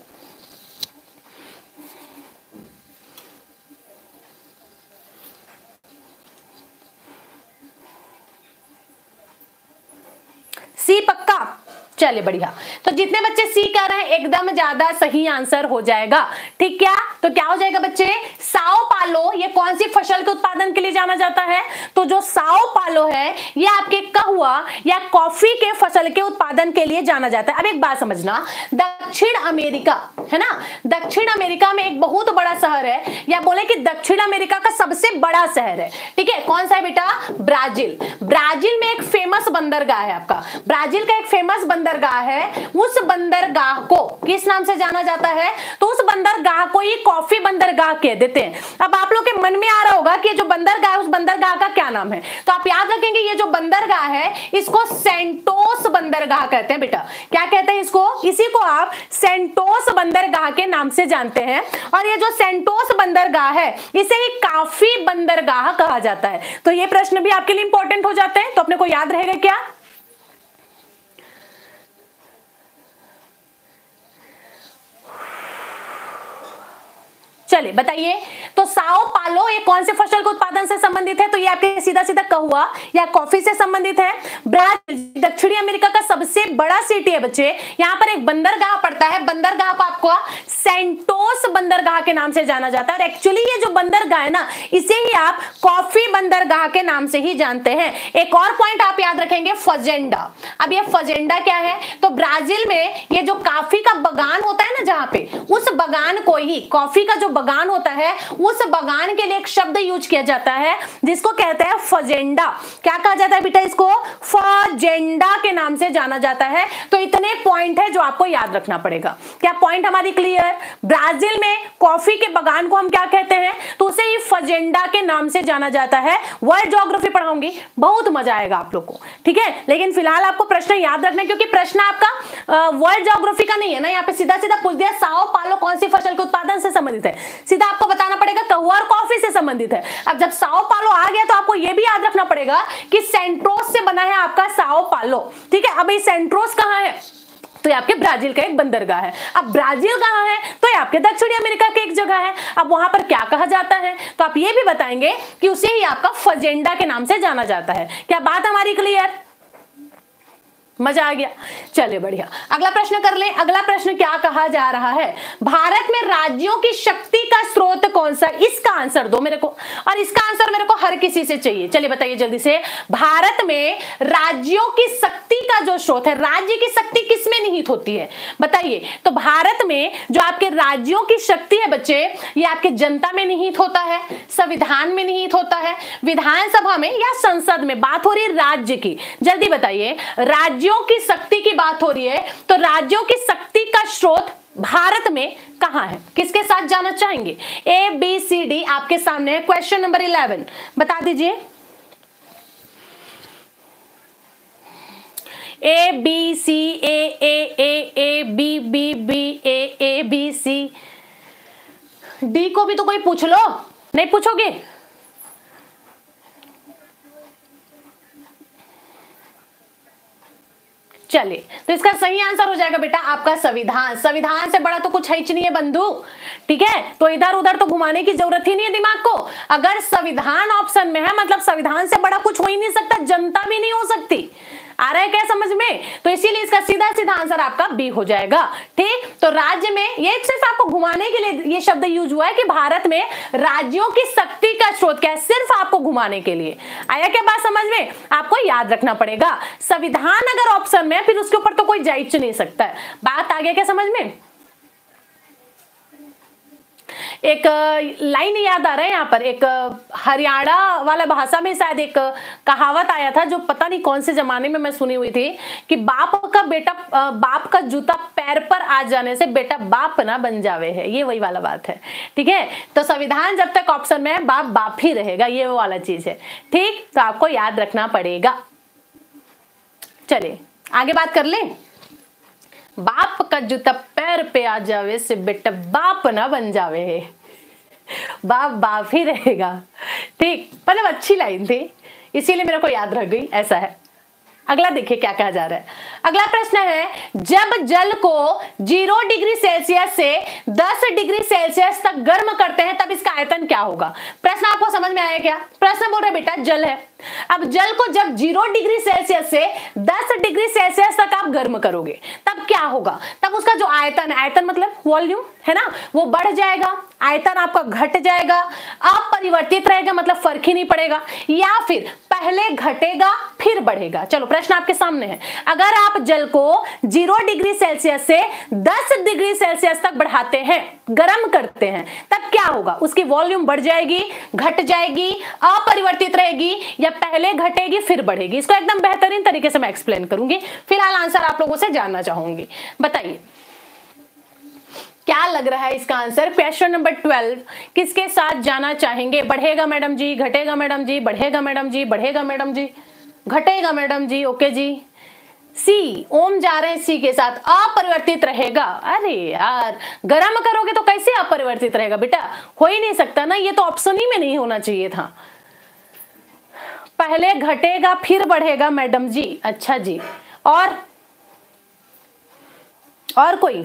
S1: सी पक्का? चलिए बढ़िया। तो जितने बच्चे सी कर रहे हैं एकदम ज्यादा सही आंसर हो जाएगा। ठीक, क्या तो क्या हो जाएगा बच्चे? साओ पालो ये कौन सी फसल के उत्पादन के लिए जाना जाता है? तो जो साओ पालो है ये आपके कहुआ या कॉफी के फसल के उत्पादन के लिए जाना जाता है। अब एक बात समझना, दक्षिण अमेरिका है ना, दक्षिण अमेरिका में एक बहुत बड़ा शहर है, या बोले कि दक्षिण अमेरिका का सबसे बड़ा शहर है। ठीक है, कौन सा है बेटा? ब्राजील। ब्राजील में एक फेमस बंदरगाह है आपका, ब्राजील का एक फेमस बंदरगाह है। उस बंदरगाह को किस नाम से जाना जाता है? तो उस बंदरगाह को ये कॉफी बंदरगाह कह देते हैं। अब आप लोग के मन में आ रहा होगा कि जो बंदरगाह है उस बंदरगाह का क्या नाम है? तो आप याद रखेंगे ये जो बंदरगाह है इसको सेंटोस बंदरगाह कहते हैं बेटा। क्या कहते हैं इसको? इसी को आप सेंटोस बंदरगाह के नाम से जानते हैं। और ये जो सेंटोस बंदरगाह है इसे ही काफी बंदरगाह कहा जाता है। तो ये प्रश्न भी आपके लिए इंपॉर्टेंट हो जाते हैं, तो अपने को याद रहेगा क्या? चलिए बताइए, तो साओ पालो ये कौन से फसल के उत्पादन से संबंधित है? तो ये आपके सीधा सीधा कहुआ या कॉफी से संबंधित है। ब्राजील दक्षिणी अमेरिका का सबसे बड़ा सिटी है बच्चे, यहाँ पर एक बंदरगाह पड़ता है, बंदरगाह को आपको सेंटोस बंदरगाह के नाम से जाना जाता है। और एक्चुअली ये जो बंदरगाह है ना इसे ही आप कॉफी बंदरगाह के नाम से ही जानते हैं। एक और पॉइंट आप याद रखेंगे, फजेंडा। अब ये फजेंडा क्या है? तो ब्राजील में ये जो कॉफी का बगान होता है ना, जहां पे उस बगान को ही, कॉफी का जो बगान बगान होता है उस बगान के लिए एक शब्द यूज किया जाता है जिसको कहते हैं फजेंडा। क्या कहा जाता है बेटा? इसको फजेंडा के नाम से जाना जाता है। तो इतने पॉइंट है जो आपको याद रखना पड़ेगा। क्या पॉइंट हमारी क्लियर? ब्राजील में कॉफी के बगान को हम क्या कहते हैं? तो उसे ही फजेंडा के नाम से जाना जाता है। वर्ल्ड ज्योग्राफी पढ़ाऊंगी, बहुत मजा आएगा आप लोग को, ठीक है। लेकिन फिलहाल आपको प्रश्न याद रखना, क्योंकि प्रश्न आपका वर्ल्ड ज्योग्राफी का नहीं है ना, यहाँ पे सीधा सीधा पूछ दिया साओ पालो कौन सी फसल के उत्पादन से संबंधित है, सीधा आपको बताना पड़ेगा कहवा और कॉफी से संबंधित है। अब जब साओ पालो आ गया तो आपको यह भी याद रखना पड़ेगा कि सेंट्रोस से बना है आपका साओ पालो, ठीक है। अब ये सेंट्रोस कहां है? तो ये आपके ब्राजील का एक बंदरगाह है। अब ब्राजील कहां है? तो ये आपके दक्षिणी अमेरिका की एक जगह है। अब वहां पर क्या कहा जाता है? तो आप ये भी बताएंगे कि उसे ही आपका फजेंडा के नाम से जाना जाता है। क्या बात हमारी क्लियर? मजा आ गया? चलिए बढ़िया, अगला प्रश्न कर ले। अगला प्रश्न क्या कहा जा रहा है? भारत में राज्यों की शक्ति का स्रोत कौन सा? इसका आंसर दो मेरे को, और इसका आंसर मेरे को हर किसी से चाहिए। चलिए बताइए जल्दी से। भारत में राज्यों की शक्ति का जो स्रोत है, राज्य की शक्ति किसमें निहित होती है बताइए? तो भारत में जो आपके राज्यों की शक्ति है बच्चे, ये आपके जनता में निहित होता है, संविधान में निहित होता है, विधानसभा में या संसद में। बात हो रही है राज्य की। जल्दी बताइए, राज्यों की शक्ति की बात हो रही है, तो राज्यों की शक्ति का स्रोत भारत में कहां है? किसके साथ जाना चाहेंगे? ए बी सी डी आपके सामने है। क्वेश्चन नंबर इलेवन बता दीजिए। A B C A A A A B B B A A B C D को भी तो कोई पूछ लो, नहीं पूछोगे? चलिए, तो इसका सही आंसर हो जाएगा बेटा आपका संविधान। संविधान से बड़ा तो कुछ है ही नहीं है बंधु, ठीक है। तो इधर उधर तो घुमाने की जरूरत ही नहीं है दिमाग को। अगर संविधान ऑप्शन में है मतलब संविधान से बड़ा कुछ हो ही नहीं सकता, जनता भी नहीं हो सकती। आ रहा है क्या समझ में? तो इसीलिए इसका सीधा सीधा आंसर आपका बी हो जाएगा, ठीक। तो राज्य में ये सिर्फ आपको घुमाने के लिए ये शब्द यूज हुआ है कि भारत में राज्यों की शक्ति का स्रोत क्या है, सिर्फ आपको घुमाने के लिए। आया क्या बात समझ में? आपको याद रखना पड़ेगा। संविधान अगर ऑप्शन में है फिर उसके ऊपर तो कोई जांच नहीं सकता है। बात आ गया क्या समझ में? एक लाइन याद आ रहा है यहाँ पर, एक हरियाणा वाला भाषा में शायद एक कहावत आया था जो पता नहीं कौन से जमाने में मैं सुनी हुई थी कि बाप का बेटा बाप का जूता पैर पर आ जाने से बेटा बाप ना बन जावे है। ये वही वाला बात है, ठीक है। तो संविधान जब तक ऑप्शन में है बाप बाप ही रहेगा, ये वो वाला चीज है, ठीक। तो आपको याद रखना पड़ेगा। चलिए आगे बात कर ले। बाप का जूता पैर पे आ जावे से बेटा बाप ना बन जावे है, बाप बाप ही रहेगा, ठीक। मतलब अच्छी लाइन थी इसीलिए मेरे को याद रह गई, ऐसा है। अगला देखिए क्या कहा जा रहा है। अगला प्रश्न है, जब जल को जीरो डिग्री सेल्सियस से दस डिग्री सेल्सियस तक गर्म करते हैं तब इसका आयतन क्या होगा? प्रश्न आपको समझ में आया क्या? प्रश्न बोल रहे बेटा जल है, अब जल को जब जीरो डिग्री सेल्सियस से दस डिग्री सेल्सियस तक आप गर्म करोगे तब क्या होगा? तब उसका जो आयतन, आयतन मतलब वॉल्यूम है ना, वो बढ़ जाएगा, आयतन आपका घट जाएगा, अपरिवर्तित रहेगा मतलब फर्क ही नहीं पड़ेगा, या फिर पहले घटेगा फिर बढ़ेगा। चलो प्रश्न आपके सामने है। अगर आप जल को जीरो डिग्री सेल्सियस से दस डिग्री सेल्सियस तक बढ़ाते हैं, गर्म करते हैं, तब क्या होगा? उसकी वॉल्यूम बढ़ जाएगी, घट जाएगी, अपरिवर्तित रहेगी, या पहले घटेगी फिर बढ़ेगी? इसको एकदम बेहतरीन तरीके से मैं एक्सप्लेन करूंगी। फिलहाल आंसर आप लोगों से जानना चाहूंगी, बताइए क्या लग रहा है इसका आंसर? क्वेश्चन नंबर ट्वेल्व किसके साथ जाना चाहेंगे? बढ़ेगा मैडम जी, घटेगा मैडम जी, बढ़ेगा मैडम जी, बढ़ेगा मैडम जी, घटेगा मैडम जी, ओके जी। सी, ओम जा रहे हैं सी के साथ, अपरिवर्तित रहेगा। अरे यार गर्म करोगे तो कैसे अपरिवर्तित रहेगा बेटा? हो ही नहीं सकता ना, ये तो ऑप्शन ही में नहीं होना चाहिए था। पहले घटेगा फिर बढ़ेगा मैडम जी, अच्छा जी। और और कोई?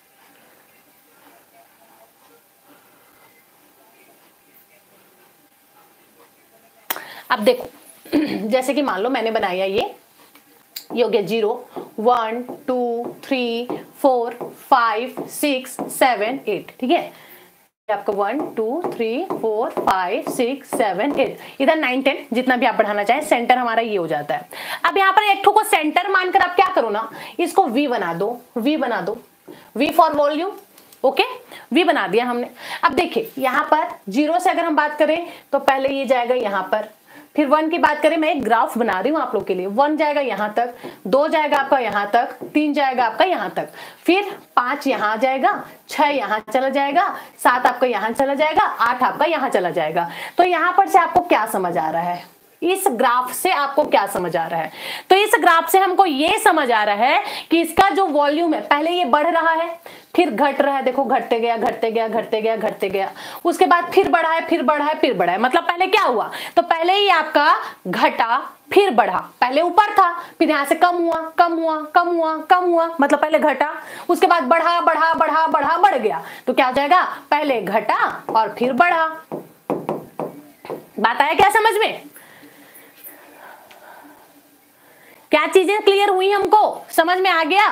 S1: अब देखो जैसे कि मान लो मैंने बनाया ये ये हो गया zero, one two three four five six seven eight, ठीक है। आपको one two three four five six seven eight, इधर नाइन टेन जितना भी आप बढ़ाना चाहें, सेंटर हमारा ये हो जाता है। अब यहाँ पर एक ठो को सेंटर मानकर आप क्या करो ना, इसको वी बना दो, वी बना दो, V for volume, okay, V बना दिया हमने। अब देखिए यहाँ पर जीरो से अगर हम बात करें तो पहले ये जाएगा यहाँ पर, फिर वन की बात करें, मैं एक ग्राफ बना रही हूँ आप लोग के लिए। वन जाएगा यहाँ तक, दो जाएगा आपका यहाँ तक, तीन जाएगा आपका यहाँ तक, फिर पांच यहाँ आ जाएगा, छह यहाँ चला जाएगा, सात आपका यहाँ चला जाएगा, आठ आपका यहाँ चला जाएगा। तो यहाँ पर से आपको क्या समझ आ रहा है, इस ग्राफ से आपको क्या समझ आ रहा है? तो इस ग्राफ से हमको ये समझ आ रहा है कि इसका जो वॉल्यूम है, पहले ये बढ़ रहा है, फिर घट रहा है, देखो घटते गया घटते गया घटते गया घटते गया, उसके बाद फिर बढ़ा है, फिर बढ़ा है, फिर बढ़ा है। मतलब पहले क्या हुआ, तो पहले ही आपका घटा फिर बढ़ा, पहले ऊपर था, फिर यहां से कम हुआ कम हुआ कम हुआ कम हुआ, मतलब पहले घटा, उसके बाद बढ़ा बढ़ा बढ़ा बढ़ा बढ़ गया। तो क्या हो जाएगा, पहले घटा और फिर बढ़ा। बात आया क्या समझ में? क्या चीजें क्लियर हुई हमको, समझ में आ गया?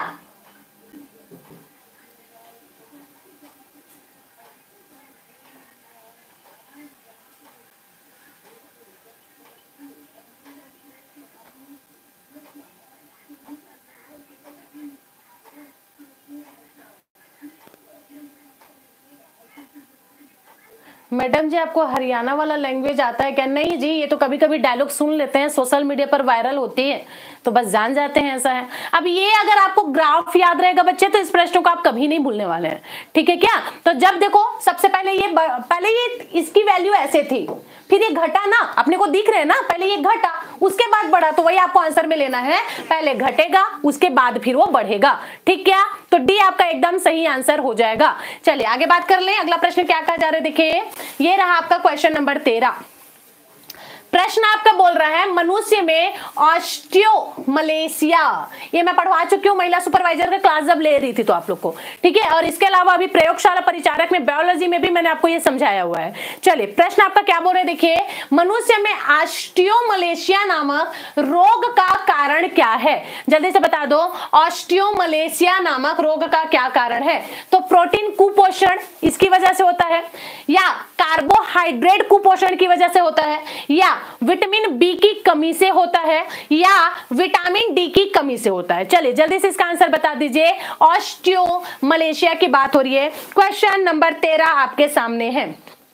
S1: मैडम जी आपको हरियाणा वाला लैंग्वेज आता है क्या? नहीं जी, ये तो कभी कभी डायलॉग सुन लेते हैं, सोशल मीडिया पर वायरल होती है तो बस जान जाते हैं, ऐसा है। अब ये अगर आपको ग्राफ याद रहेगा बच्चे तो इस प्रश्न को आप कभी नहीं भूलने वाले हैं, ठीक है क्या? तो जब देखो सबसे पहले ये पहले ये इसकी वैल्यू ऐसे थी, फिर ये घटा ना, अपने को दिख रहे हैं ना, पहले ये घटा उसके बाद बढ़ा, तो वही आपको आंसर में लेना है, पहले घटेगा उसके बाद फिर वो बढ़ेगा, ठीक क्या? तो डी आपका एकदम सही आंसर हो जाएगा। चलिए आगे बात कर लें, अगला प्रश्न क्या कहा जा रहा है, देखिए ये रहा आपका क्वेश्चन नंबर तेरह। प्रश्न आपका बोल रहा है मनुष्य में ऑस्टियोमलेशिया, ये मैं पढ़वा चुकी हूँ महिला सुपरवाइजर का क्लास जब ले रही थी तो आप लोग को, ठीक है? और इसके अलावा अभी प्रयोगशाला परिचारक में बायोलॉजी में भी मैंने आपको ये समझाया हुआ है। चलिए प्रश्न आपका क्या बोल रहे हैं, देखिए मनुष्य में ऑस्टियोमलेशिया नामक रोग का कारण क्या है? जल्दी से बता दो, ऑस्टियोमलेशिया नामक रोग का क्या कारण है? तो प्रोटीन कुपोषण इसकी वजह से होता है, या कार्बोहाइड्रेट कुपोषण की वजह से होता है, या विटामिन बी की कमी से होता है, या विटामिन डी की कमी से होता है? चलिए जल्दी से इसका आंसर बता दीजिए। ऑस्टियोमलेशिया की बात हो रही है, क्वेश्चन नंबर तेरह आपके सामने है।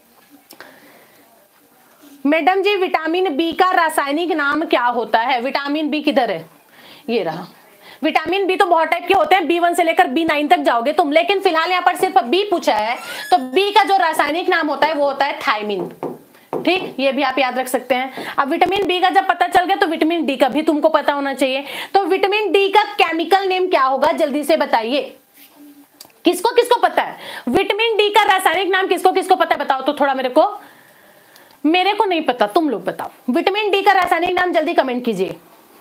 S1: मैडम जी विटामिन बी का रासायनिक नाम क्या होता है? विटामिन बी किधर है, ये रहा। विटामिन बी तो बहुत टाइप के होते हैं, बी वन से लेकर बी नाइन तक जाओगे तुम, लेकिन फिलहाल यहाँ पर सिर्फ बी पूछा है, तो बी का जो रासायनिक नाम होता है वो होता है थायमिन, ठीक? ये भी आप याद रख सकते हैं। अब विटामिन बी का जब पता चल गया तो विटामिन डी का भी तुमको पता होना चाहिए। तो विटामिन डी का केमिकल नेम क्या होगा, जल्दी से बताइए, किसको किसको पता है? विटामिन डी का रासायनिक नाम किसको किसको पता है, बताओ तो थोड़ा मेरे को। मेरे को नहीं पता, तुम लोग बताओ विटामिन डी का रासायनिक नाम, जल्दी कमेंट कीजिए।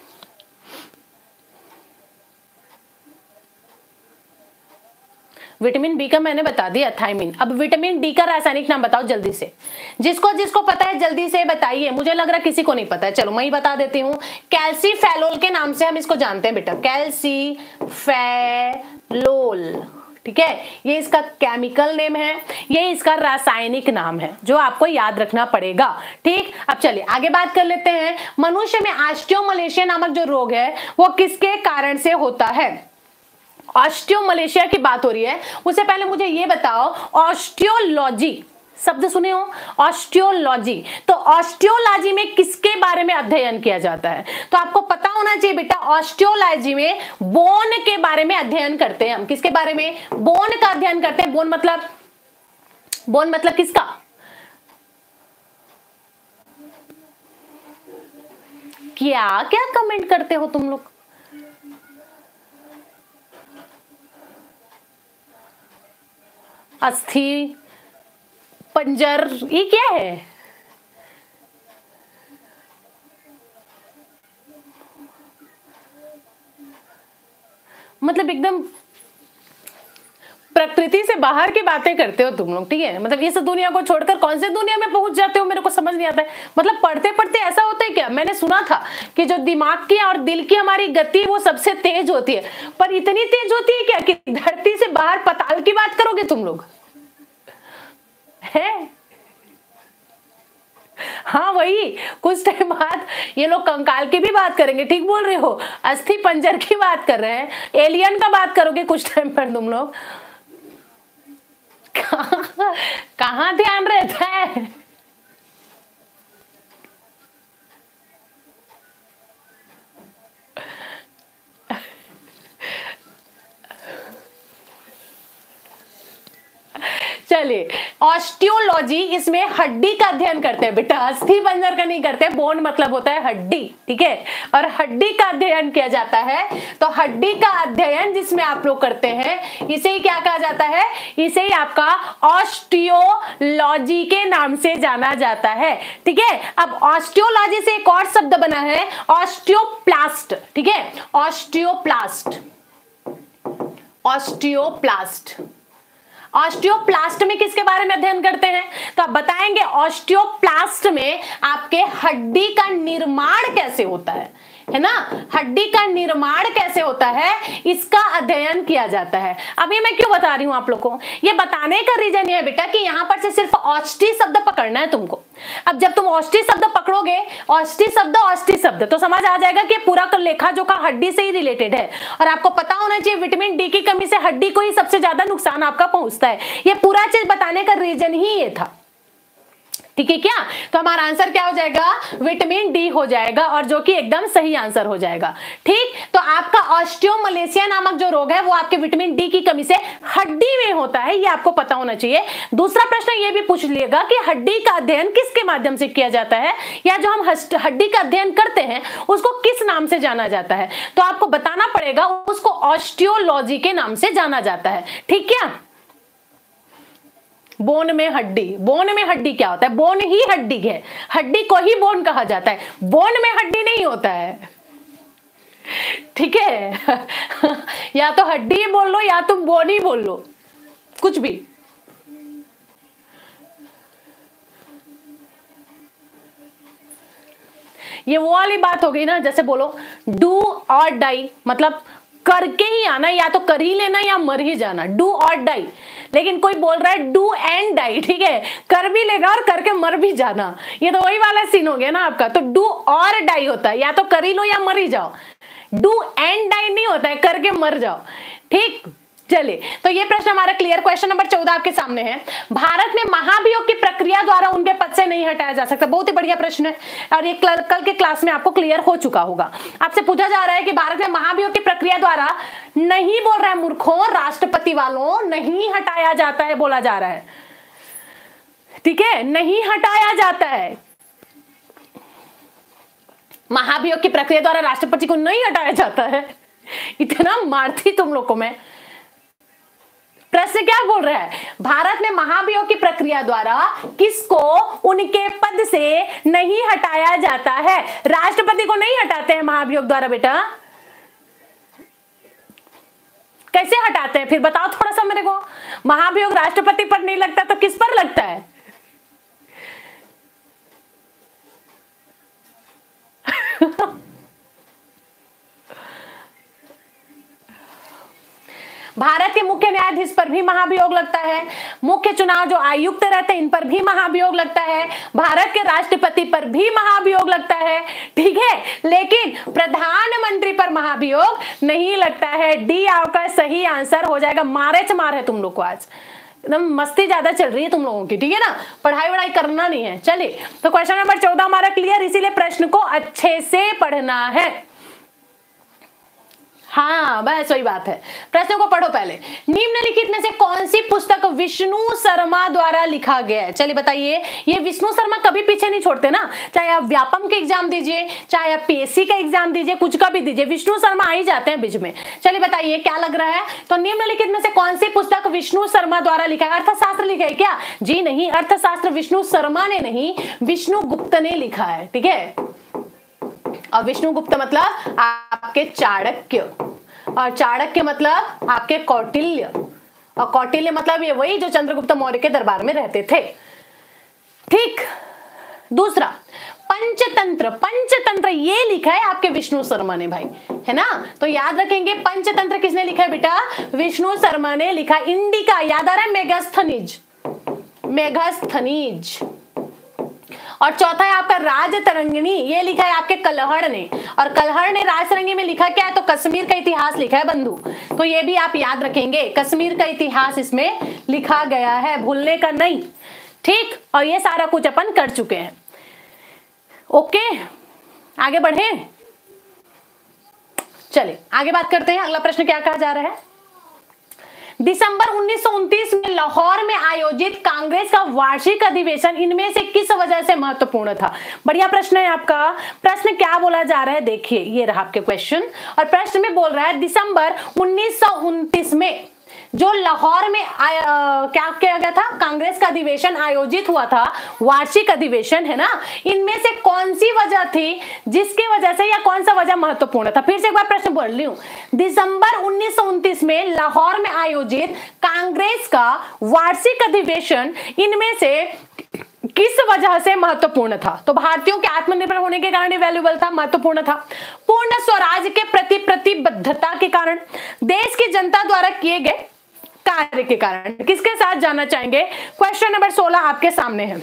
S1: विटामिन बी का मैंने बता दिया थायमिन, अब विटामिन डी का रासायनिक नाम बताओ जल्दी से, जिसको जिसको पता है जल्दी से बताइए। मुझे लग रहा है किसी को नहीं पता है, चलो मैं ही बता देती हूँ। कैल्सीफेलोल के नाम से हम इसको जानते हैं बेटा, कैल्सीफेलोल, ठीक है? ये इसका केमिकल नेम है, ये इसका रासायनिक नाम है जो आपको याद रखना पड़ेगा, ठीक? अब चलिए आगे बात कर लेते हैं। मनुष्य में ऑस्टियोमलेशिया नामक जो रोग है वो किसके कारण से होता है? ऑस्टियोमलेशिया की बात हो रही है, उससे पहले मुझे ये बताओ, ऑस्टियोलॉजी शब्द सुने हो? ऑस्टियोलॉजी, तो ऑस्टियोलॉजी में किसके बारे में अध्ययन किया जाता है? तो आपको पता होना चाहिए बेटा, ऑस्टियोलॉजी में बोन के बारे में अध्ययन करते हैं हम। किसके बारे में? बोन का अध्ययन करते हैं। बोन मतलब, बोन मतलब किसका? क्या क्या कमेंट करते हो तुम लोग? अस्थि, पंजर, ये क्या है? मतलब एकदम प्रकृति से बाहर की बातें करते हो तुम लोग, ठीक है? मतलब इस दुनिया को छोड़कर कौन से दुनिया में पहुंच जाते हो, मेरे को समझ नहीं आता है। मतलब पढ़ते पढ़ते ऐसा होता है क्या? मैंने सुना था कि जो दिमाग की और दिल की हमारी गति वो सबसे तेज होती है, पर इतनी तेज होती है क्या कि धरती से बाहर पाताल की बात करोगे तुम लोग, है? हाँ वही, कुछ टाइम बाद ये लोग कंकाल की भी बात करेंगे, ठीक बोल रहे हो, अस्थि पंजर की बात कर रहे हैं, एलियन का बात करोगे कुछ टाइम पर तुम लोग। कहाँ ध्यान रहता है? चलिए, ऑस्टियोलॉजी, इसमें हड्डी का अध्ययन करते हैं बेटा, अस्थि पंजर का नहीं करते। बोन मतलब होता है हड्डी, ठीक है, और हड्डी का अध्ययन किया जाता है। तो हड्डी का अध्ययन जिसमें आप लोग करते हैं, इसे ही क्या कहा जाता है? इसे ही आपका ऑस्टियोलॉजी के नाम से जाना जाता है, ठीक है। अब ऑस्टियोलॉजी से एक और शब्द बना है ऑस्टियोप्लास्ट, ठीक है, ऑस्टियोप्लास्ट, ऑस्टियोप्लास्ट। ऑस्टियोप्लास्ट में किसके बारे में अध्ययन करते हैं? तो आप बताएंगे ऑस्टियोप्लास्ट में आपके हड्डी का निर्माण कैसे होता है, है ना, हड्डी का निर्माण कैसे होता है, इसका अध्ययन किया जाता है। अभी मैं क्यों बता रही हूं आप लोग को? ये बताने का रीजन ये है बेटा कि यहां पर से सिर्फ ऑस्टी शब्द पकड़ना है तुमको। अब जब तुम ऑस्टी शब्द पकड़ोगे, ऑस्टी शब्द ऑस्टी शब्द, तो समझ आ जाएगा कि पूरा का लेखा जोखा हड्डी से ही रिलेटेड है। और आपको पता होना चाहिए विटामिन डी की कमी से हड्डी को ही सबसे ज्यादा नुकसान आपका पहुंचता है। ये पूरा चीज बताने का रीजन ही ये था, ठीक है क्या? तो हमारा आंसर क्या हो जाएगा? विटामिन डी हो जाएगा, और जो कि एकदम सही आंसर हो जाएगा, ठीक। तो आपका ऑस्टियोमलेशिया नामक जो रोग है वो आपके विटामिन डी की कमी से हड्डी में होता है, ये आपको पता होना चाहिए। दूसरा प्रश्न ये भी पूछ लिएगा कि हड्डी का अध्ययन किसके माध्यम से किया जाता है, या जो हम हड्डी का अध्ययन करते हैं उसको किस नाम से जाना जाता है? तो आपको बताना पड़ेगा उसको ऑस्टियोलॉजी के नाम से जाना जाता है, ठीक क्या? बोन में हड्डी, बोन में हड्डी क्या होता है? बोन ही हड्डी है, हड्डी को ही बोन कहा जाता है, बोन में हड्डी नहीं होता है, ठीक है। या तो हड्डी बोल लो या तुम बोन ही बोल लो, कुछ भी। ये वो वाली बात हो गई ना, जैसे बोलो डू और डाई, मतलब करके ही आना, या तो कर ही लेना या मर ही जाना, डू और डाई। लेकिन कोई बोल रहा है डू एंड डाई, ठीक है, कर भी लेगा और करके मर भी जाना, ये तो वही वाला सीन हो गया ना आपका। तो डू और डाई होता है, या तो कर ही लो या मर ही जाओ, डू एंड डाई नहीं होता है करके मर जाओ, ठीक। चलिए, तो ये प्रश्न हमारा क्लियर। क्वेश्चन नंबर चौदह आपके सामने है, भारत में महाभियोग की प्रक्रिया द्वारा उनके पद से नहीं हटाया जा सकता। बहुत ही बढ़िया प्रश्न है, और ये कल, कल के क्लास में आपको क्लियर हो चुका होगा। आपसे पूछा जा रहा है कि भारत में महाभियोग की प्रक्रिया द्वारा नहीं, बोल रहा है मूर्खों, राष्ट्रपति वालों, नहीं हटाया जाता है बोला जा रहा है, ठीक है, नहीं हटाया जाता है। महाभियोग की प्रक्रिया द्वारा राष्ट्रपति को नहीं हटाया जाता है। इतना मारती तुम लोग को मैं। प्रश्न क्या बोल रहा है? भारत में महाभियोग की प्रक्रिया द्वारा किसको उनके पद से नहीं हटाया जाता है? राष्ट्रपति को नहीं हटाते हैं महाभियोग द्वारा बेटा। कैसे हटाते हैं फिर बताओ थोड़ा सा मेरे को। महाभियोग राष्ट्रपति पर नहीं लगता तो किस पर लगता है? भारत के मुख्य न्यायाधीश पर भी महाभियोग लगता है, मुख्य चुनाव जो आयुक्त रहते हैं इन पर भी महाभियोग लगता है, भारत के राष्ट्रपति पर भी महाभियोग लगता है, ठीक है, लेकिन प्रधानमंत्री पर महाभियोग नहीं लगता है। डी आपका सही आंसर हो जाएगा। मारे च मार है तुम लोग को, आज एकदम मस्ती ज्यादा चल रही है तुम लोगों की, ठीक है ना, पढ़ाई वढ़ाई करना नहीं है। चलिए, तो क्वेश्चन नंबर चौदह हमारा क्लियर, इसीलिए प्रश्न को अच्छे से पढ़ना है। हाँ बस वही बात है, प्रश्न को पढ़ो पहले। निम्नलिखित में से कौन सी पुस्तक विष्णु शर्मा द्वारा लिखा गया है? चलिए बताइए। ये विष्णु शर्मा कभी पीछे नहीं छोड़ते ना, चाहे आप व्यापम के एग्जाम दीजिए, चाहे आप पीएससी का एग्जाम दीजिए, कुछ का भी दीजिए, विष्णु शर्मा आ ही जाते हैं बीच में। चलिए बताइए क्या लग रहा है? तो निम्नलिखित में से कौन सी पुस्तक विष्णु शर्मा द्वारा लिखा है? अर्थशास्त्र लिखा है क्या? जी नहीं, अर्थशास्त्र विष्णु शर्मा ने नहीं, विष्णु गुप्त ने लिखा है, ठीक है। और विष्णु गुप्त मतलब आपके चाणक्य, और चाणक्य मतलब आपके कौटिल्य, और कौटिल्य मतलब ये वही जो चंद्रगुप्त मौर्य के दरबार में रहते थे, ठीक। दूसरा पंचतंत्र, पंचतंत्र ये लिखा है आपके विष्णु शर्मा ने भाई, है ना। तो याद रखेंगे पंचतंत्र किसने लिखा है बेटा? विष्णु शर्मा ने लिखा। इंडिका याद आ रहा है? मेगास्थनीज, मेगास्थनीज। और चौथा है आपका राज तरंगिणी, ये लिखा है आपके कलहड़ ने, और कलहड़ ने राज तरंगिणी में लिखा क्या है, तो कश्मीर का इतिहास लिखा है बंधु। तो ये भी आप याद रखेंगे, कश्मीर का इतिहास इसमें लिखा गया है, भूलने का नहीं, ठीक। और ये सारा कुछ अपन कर चुके हैं। ओके, आगे बढ़े, चलिए आगे बात करते हैं। अगला प्रश्न क्या कहा जा रहा है, दिसंबर उन्नीस सौ उनतीस में लाहौर में आयोजित कांग्रेस का वार्षिक अधिवेशन इनमें से किस वजह से महत्वपूर्ण था। बढ़िया प्रश्न है आपका। प्रश्न क्या बोला जा रहा है, देखिए ये रहा आपके क्वेश्चन, और प्रश्न में बोल रहा है दिसंबर उन्नीस सौ उनतीस में जो लाहौर में आ, क्या किया गया था, कांग्रेस का अधिवेशन आयोजित हुआ था, वार्षिक अधिवेशन है ना, इनमें से कौन सी वजह थी जिसकी वजह से, या कौन सा वजह महत्वपूर्ण था। फिर से एक बार प्रश्न बोल रही हूं, दिसंबर उन्नीस सौ उनतीस में लाहौर में आयोजित कांग्रेस का वार्षिक अधिवेशन इनमें से किस वजह से महत्वपूर्ण था। तो भारतीयों के आत्मनिर्भर होने के कारण वैल्यूबल था, महत्वपूर्ण था। पूर्ण स्वराज के प्रति प्रतिबद्धता के कारण, देश की जनता द्वारा किए गए कार्य के कारण। किसके साथ जाना चाहेंगे, क्वेश्चन नंबर सोलह आपके सामने है।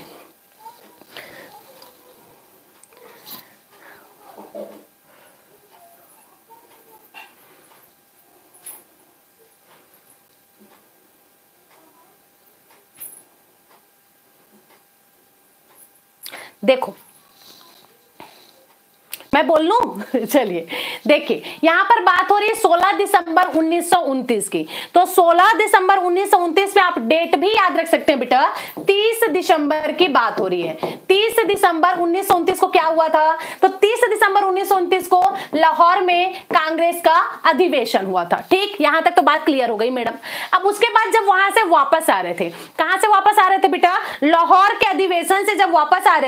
S1: देखो मैं बोल लूं, चलिए देखिए यहां पर बात हो रही है सोलह दिसंबर उन्नीस सौ उनतीस की। तो सोलह दिसंबर उन्नीस सौ उनतीस में आप डेट भी याद रख सकते हैं बेटा, तीस दिसंबर की बात हो रही है। तीस दिसंबर उन्नीस सौ उनतीस को क्या हुआ था, तो तीस दिसंबर उन्नीस सौ उनतीस को लाहौर में कांग्रेस का अधिवेशन हुआ था, ठीक। यहां तक तो बात क्लियर हो गई मैडम। अब उसके बाद जब वहां से वापस आ रहे थे, कहां से वापस आ रहे थे बेटा, लाहौर के अधिवेशन से जब वापस आ रहे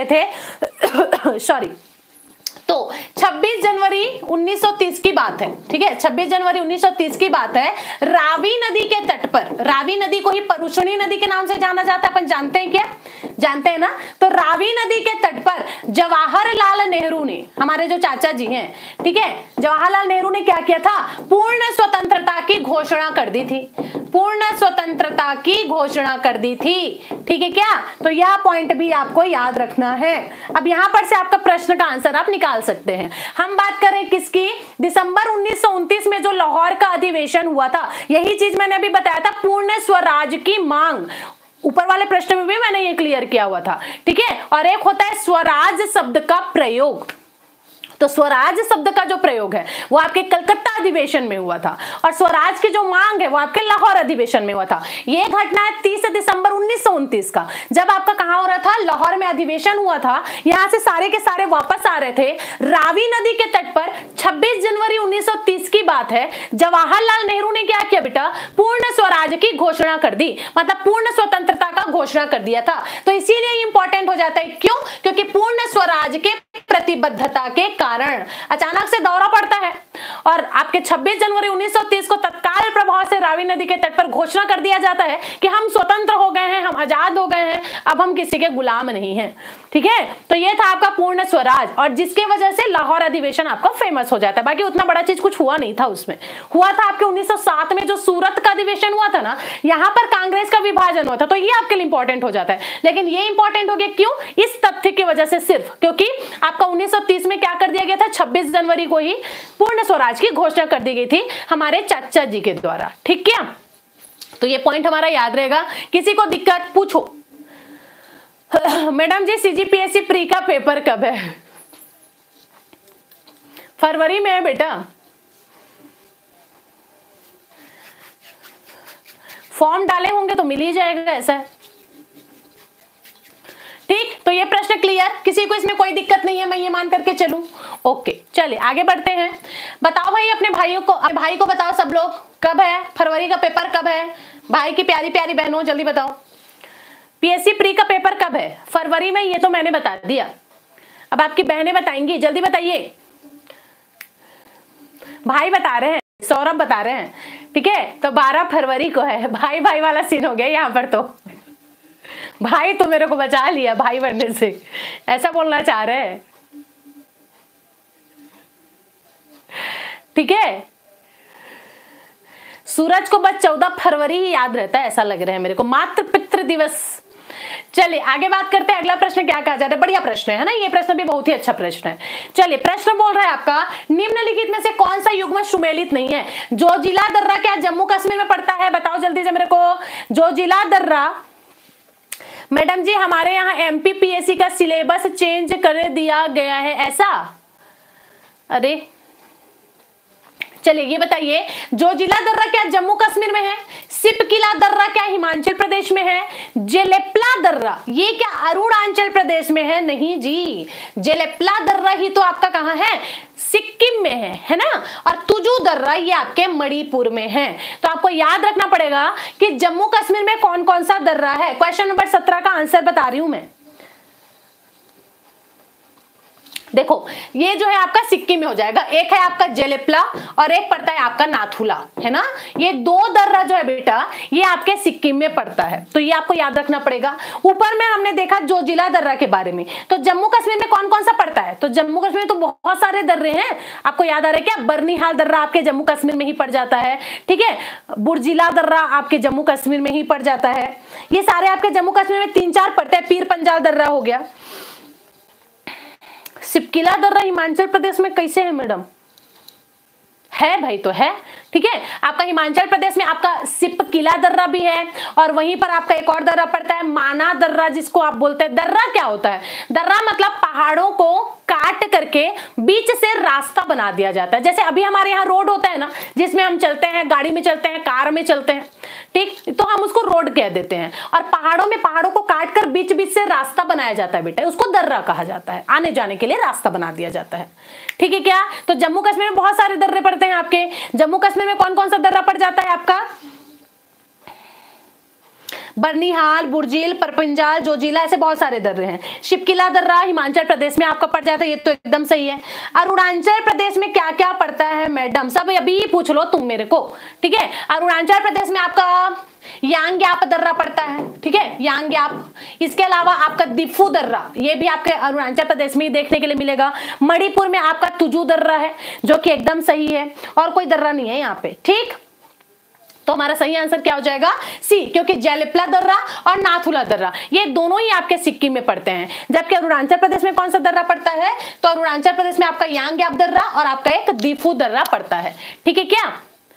S1: थे सॉरी तो छब्बीस जनवरी उन्नीस सौ तीस की बात है, ठीक है, छब्बीस जनवरी उन्नीस सौ तीस की बात है। रावी नदी के तट पर, रावी नदी को ही परुषणी नदी के नाम से जाना जाता है, अपन जानते हैं क्या, जानते हैं ना। तो रावी नदी के तट पर जवाहरलाल नेहरू ने, हमारे जो चाचा जी हैं, ठीक है, जवाहरलाल नेहरू ने क्या किया था, पूर्ण स्वतंत्रता की घोषणा कर दी थी, पूर्ण स्वतंत्रता की घोषणा कर दी थी, ठीक है क्या। तो यह पॉइंट भी आपको याद रखना है। अब यहां पर से आपका प्रश्न का आंसर आप निकाल सकते हैं। हम बात करें किसकी, दिसंबर उन्नीस सौ उनतीस में जो लाहौर का अधिवेशन हुआ था, यही चीज मैंने अभी बताया था, पूर्ण स्वराज की मांग। ऊपर वाले प्रश्न में भी मैंने ये क्लियर किया हुआ था, ठीक है। और एक होता है स्वराज शब्द का प्रयोग, तो स्वराज शब्द का जो प्रयोग है वो आपके कलकत्ता अधिवेशन में हुआ था, और स्वराज की जो मांग है वो आपके लाहौर अधिवेशन में हुआ था। ये घटना है तीस दिसंबर उन्नीस सौ उनतीस का, जब आपका कहां हो रहा था, लाहौर में अधिवेशन हुआ था। यहां से सारे के सारे वापस आ रहे थे रावी नदी के तट पर। छब्बीस जनवरी उन्नीस सौ तीस की बात है, जवाहरलाल नेहरू ने क्या किया बेटा, पूर्ण स्वराज की घोषणा कर दी, मतलब पूर्ण स्वतंत्रता का घोषणा कर दिया था। तो इसीलिए इंपॉर्टेंट हो जाता है, क्यों, क्योंकि पूर्ण स्वराज के प्रतिबद्धता के कारण अचानक से दौरा पड़ता है, और आपके छब्बीस जनवरी उन्नीस सौ तीस को तत्काल प्रभाव से रावी नदी के तट पर घोषणा कर दिया जाता है कि हम स्वतंत्र हो गए हैं, हम आजाद हो गए हैं, अब हम किसी के गुलाम नहीं हैं, ठीक है। तो ये था आपका पूर्ण स्वराज, और जिसके वजह से लाहौर अधिवेशन आपका फेमस हो जाता है। बाकी उतना बड़ा चीज कुछ हुआ नहीं था, उसमें हुआ था आपके उन्नीस सौ सात में जो सूरत का अधिवेशन हुआ था ना, यहां पर कांग्रेस का विभाजन हुआ था, तो ये आपके लिए इंपॉर्टेंट हो जाता है। लेकिन ये इंपॉर्टेंट हो गया क्यों, इस तथ्य की वजह से, सिर्फ क्योंकि आपका उन्नीस सौ तीस में क्या कर दिया गया था, छब्बीस जनवरी को ही पूर्ण स्वराज की घोषणा कर दी गई थी हमारे चाचा जी के द्वारा, ठीक क्या। तो ये पॉइंट हमारा याद रहेगा। किसी को दिक्कत पूछो। मैडम जी सीजीपीएससी प्री का पेपर कब है, फरवरी में है बेटा, फॉर्म डाले होंगे तो मिल ही जाएगा, ऐसा है, ठीक। तो ये प्रश्न क्लियर, किसी को इसमें कोई दिक्कत नहीं है, मैं ये मान करके चलूं। ओके चलिए आगे बढ़ते हैं। बताओ भाई अपने भाइयों को, अपने भाई को बताओ सब लोग, कब है फरवरी का पेपर, कब है भाई की प्यारी प्यारी बहनों, जल्दी बताओ पीएससी प्री का पेपर कब है, फरवरी में, ये तो मैंने बता दिया, अब आपकी बहनें बताएंगी, जल्दी बताइए। भाई बता रहे हैं, सौरभ बता रहे हैं, ठीक है, तो बारह फरवरी को है। भाई भाई वाला सीन हो गया यहाँ पर, तो भाई तो मेरे को बचा लिया भाई बनने से, ऐसा बोलना चाह रहे हैं, ठीक है। सूरज को बस चौदह फरवरी ही याद रहता है, ऐसा लग रहा है मेरे को, मातृ पितृ दिवस। चलिए आगे बात करते हैं। अगला प्रश्न क्या कहा जा रहा है, बढ़िया प्रश्न है ना, ये प्रश्न भी बहुत ही अच्छा प्रश्न है। चलिए प्रश्न बोल रहा है आपका, निम्नलिखित में से कौन सा युग्म सुमेलित नहीं है? जोजिला दर्रा क्या जम्मू कश्मीर में पड़ता है? बताओ जल्दी से मेरे को। जोजिला दर्रा, मैडम जी हमारे यहाँ एमपीपीएससी का सिलेबस चेंज कर दिया गया है ऐसा? अरे चलिए ये बताइए, जोजिला दर्रा क्या जम्मू कश्मीर में है? सिपकिला दर्रा क्या हिमाचल प्रदेश में है? जेलेप्ला दर्रा ये क्या अरुणाचल प्रदेश में है? नहीं जी, जेलेप्ला दर्रा ही तो आपका कहाँ है? सिक्किम में है, है ना। और तुजू दर्रा ये आपके मणिपुर में है। तो आपको याद रखना पड़ेगा कि जम्मू कश्मीर में कौन कौन सा दर्रा है। क्वेश्चन नंबर सत्रह का आंसर बता रही हूं मैं। देखो ये जो है आपका सिक्किम में हो जाएगा, एक है आपका जेलेप्ला और एक पड़ता है आपका नाथुला, है ना। ये दो दर्रा जो है बेटा ये आपके सिक्किम में पड़ता है, तो ये आपको याद रखना पड़ेगा। ऊपर में हमने देखा जोजिला दर्रा के बारे में, तो जम्मू कश्मीर में कौन कौन सा पड़ता है? तो जम्मू कश्मीर में तो बहुत सारे दर्रे हैं, आपको याद आ रहा है क्या? बर्निहाल दर्रा आपके जम्मू कश्मीर में ही पड़ जाता है, ठीक है। बुर्जिला दर्रा आपके जम्मू कश्मीर में ही पड़ जाता है। ये सारे आपके जम्मू कश्मीर में तीन चार पड़ते हैं। पीर पंजाल दर्रा हो गया। सिपकिला दर्रा हिमाचल प्रदेश में कैसे है मैडम? है भाई, तो है, ठीक है। आपका हिमाचल प्रदेश में आपका सिपकिला दर्रा भी है, और वहीं पर आपका एक और दर्रा पड़ता है माना दर्रा, जिसको आप बोलते हैं। दर्रा क्या होता है? दर्रा मतलब पहाड़ों को काट करके बीच से रास्ता बना दिया जाता है। जैसे अभी हमारे यहाँ रोड होता है ना, जिसमें हम चलते हैं, गाड़ी में चलते हैं, कार में चलते हैं, ठीक, तो हम उसको रोड कह देते हैं। और पहाड़ों में पहाड़ों को काट कर बीच बीच से रास्ता बनाया जाता है बेटा, उसको दर्रा कहा जाता है। आने जाने के लिए रास्ता बना दिया जाता है, ठीक है क्या। तो जम्मू कश्मीर में बहुत सारे दर्रे पड़ते हैं आपके। जम्मू कश्मीर में कौन कौन सा दर्रा पड़ जाता है आपका? बर्निहाल, बुर्जिल, परपंजाल, जोजिला, ऐसे बहुत सारे दर्रे हैं। शिपकिला दर्रा हिमाचल प्रदेश में आपका पड़ जाता है, ये तो एकदम सही है। अरुणाचल प्रदेश में क्या क्या पड़ता है मैडम? सब अभी पूछ लो तुम मेरे को, ठीक है। अरुणाचल प्रदेश में आपका यांग्याप दर्रा पड़ता है, ठीक है, यांग्याप। इसके अलावा आपका दिफू दर्रा, ये भी आपके अरुणाचल प्रदेश में ही देखने के लिए मिलेगा। मणिपुर में आपका तुजू दर्रा है, जो कि एकदम सही है, और कोई दर्रा नहीं है यहाँ पे, ठीक। तो हमारा सही आंसर क्या हो जाएगा? सी, क्योंकि जेलेप्ला दर्रा और नाथुला दर्रा ये दोनों ही आपके सिक्किम में पड़ते हैं। जबकि अरुणाचल प्रदेश में कौन सा दर्रा पड़ता है? तो अरुणाचल प्रदेश में आपका यांग्याप दर्रा और आपका एक दिफू दर्रा पड़ता है, ठीक है क्या।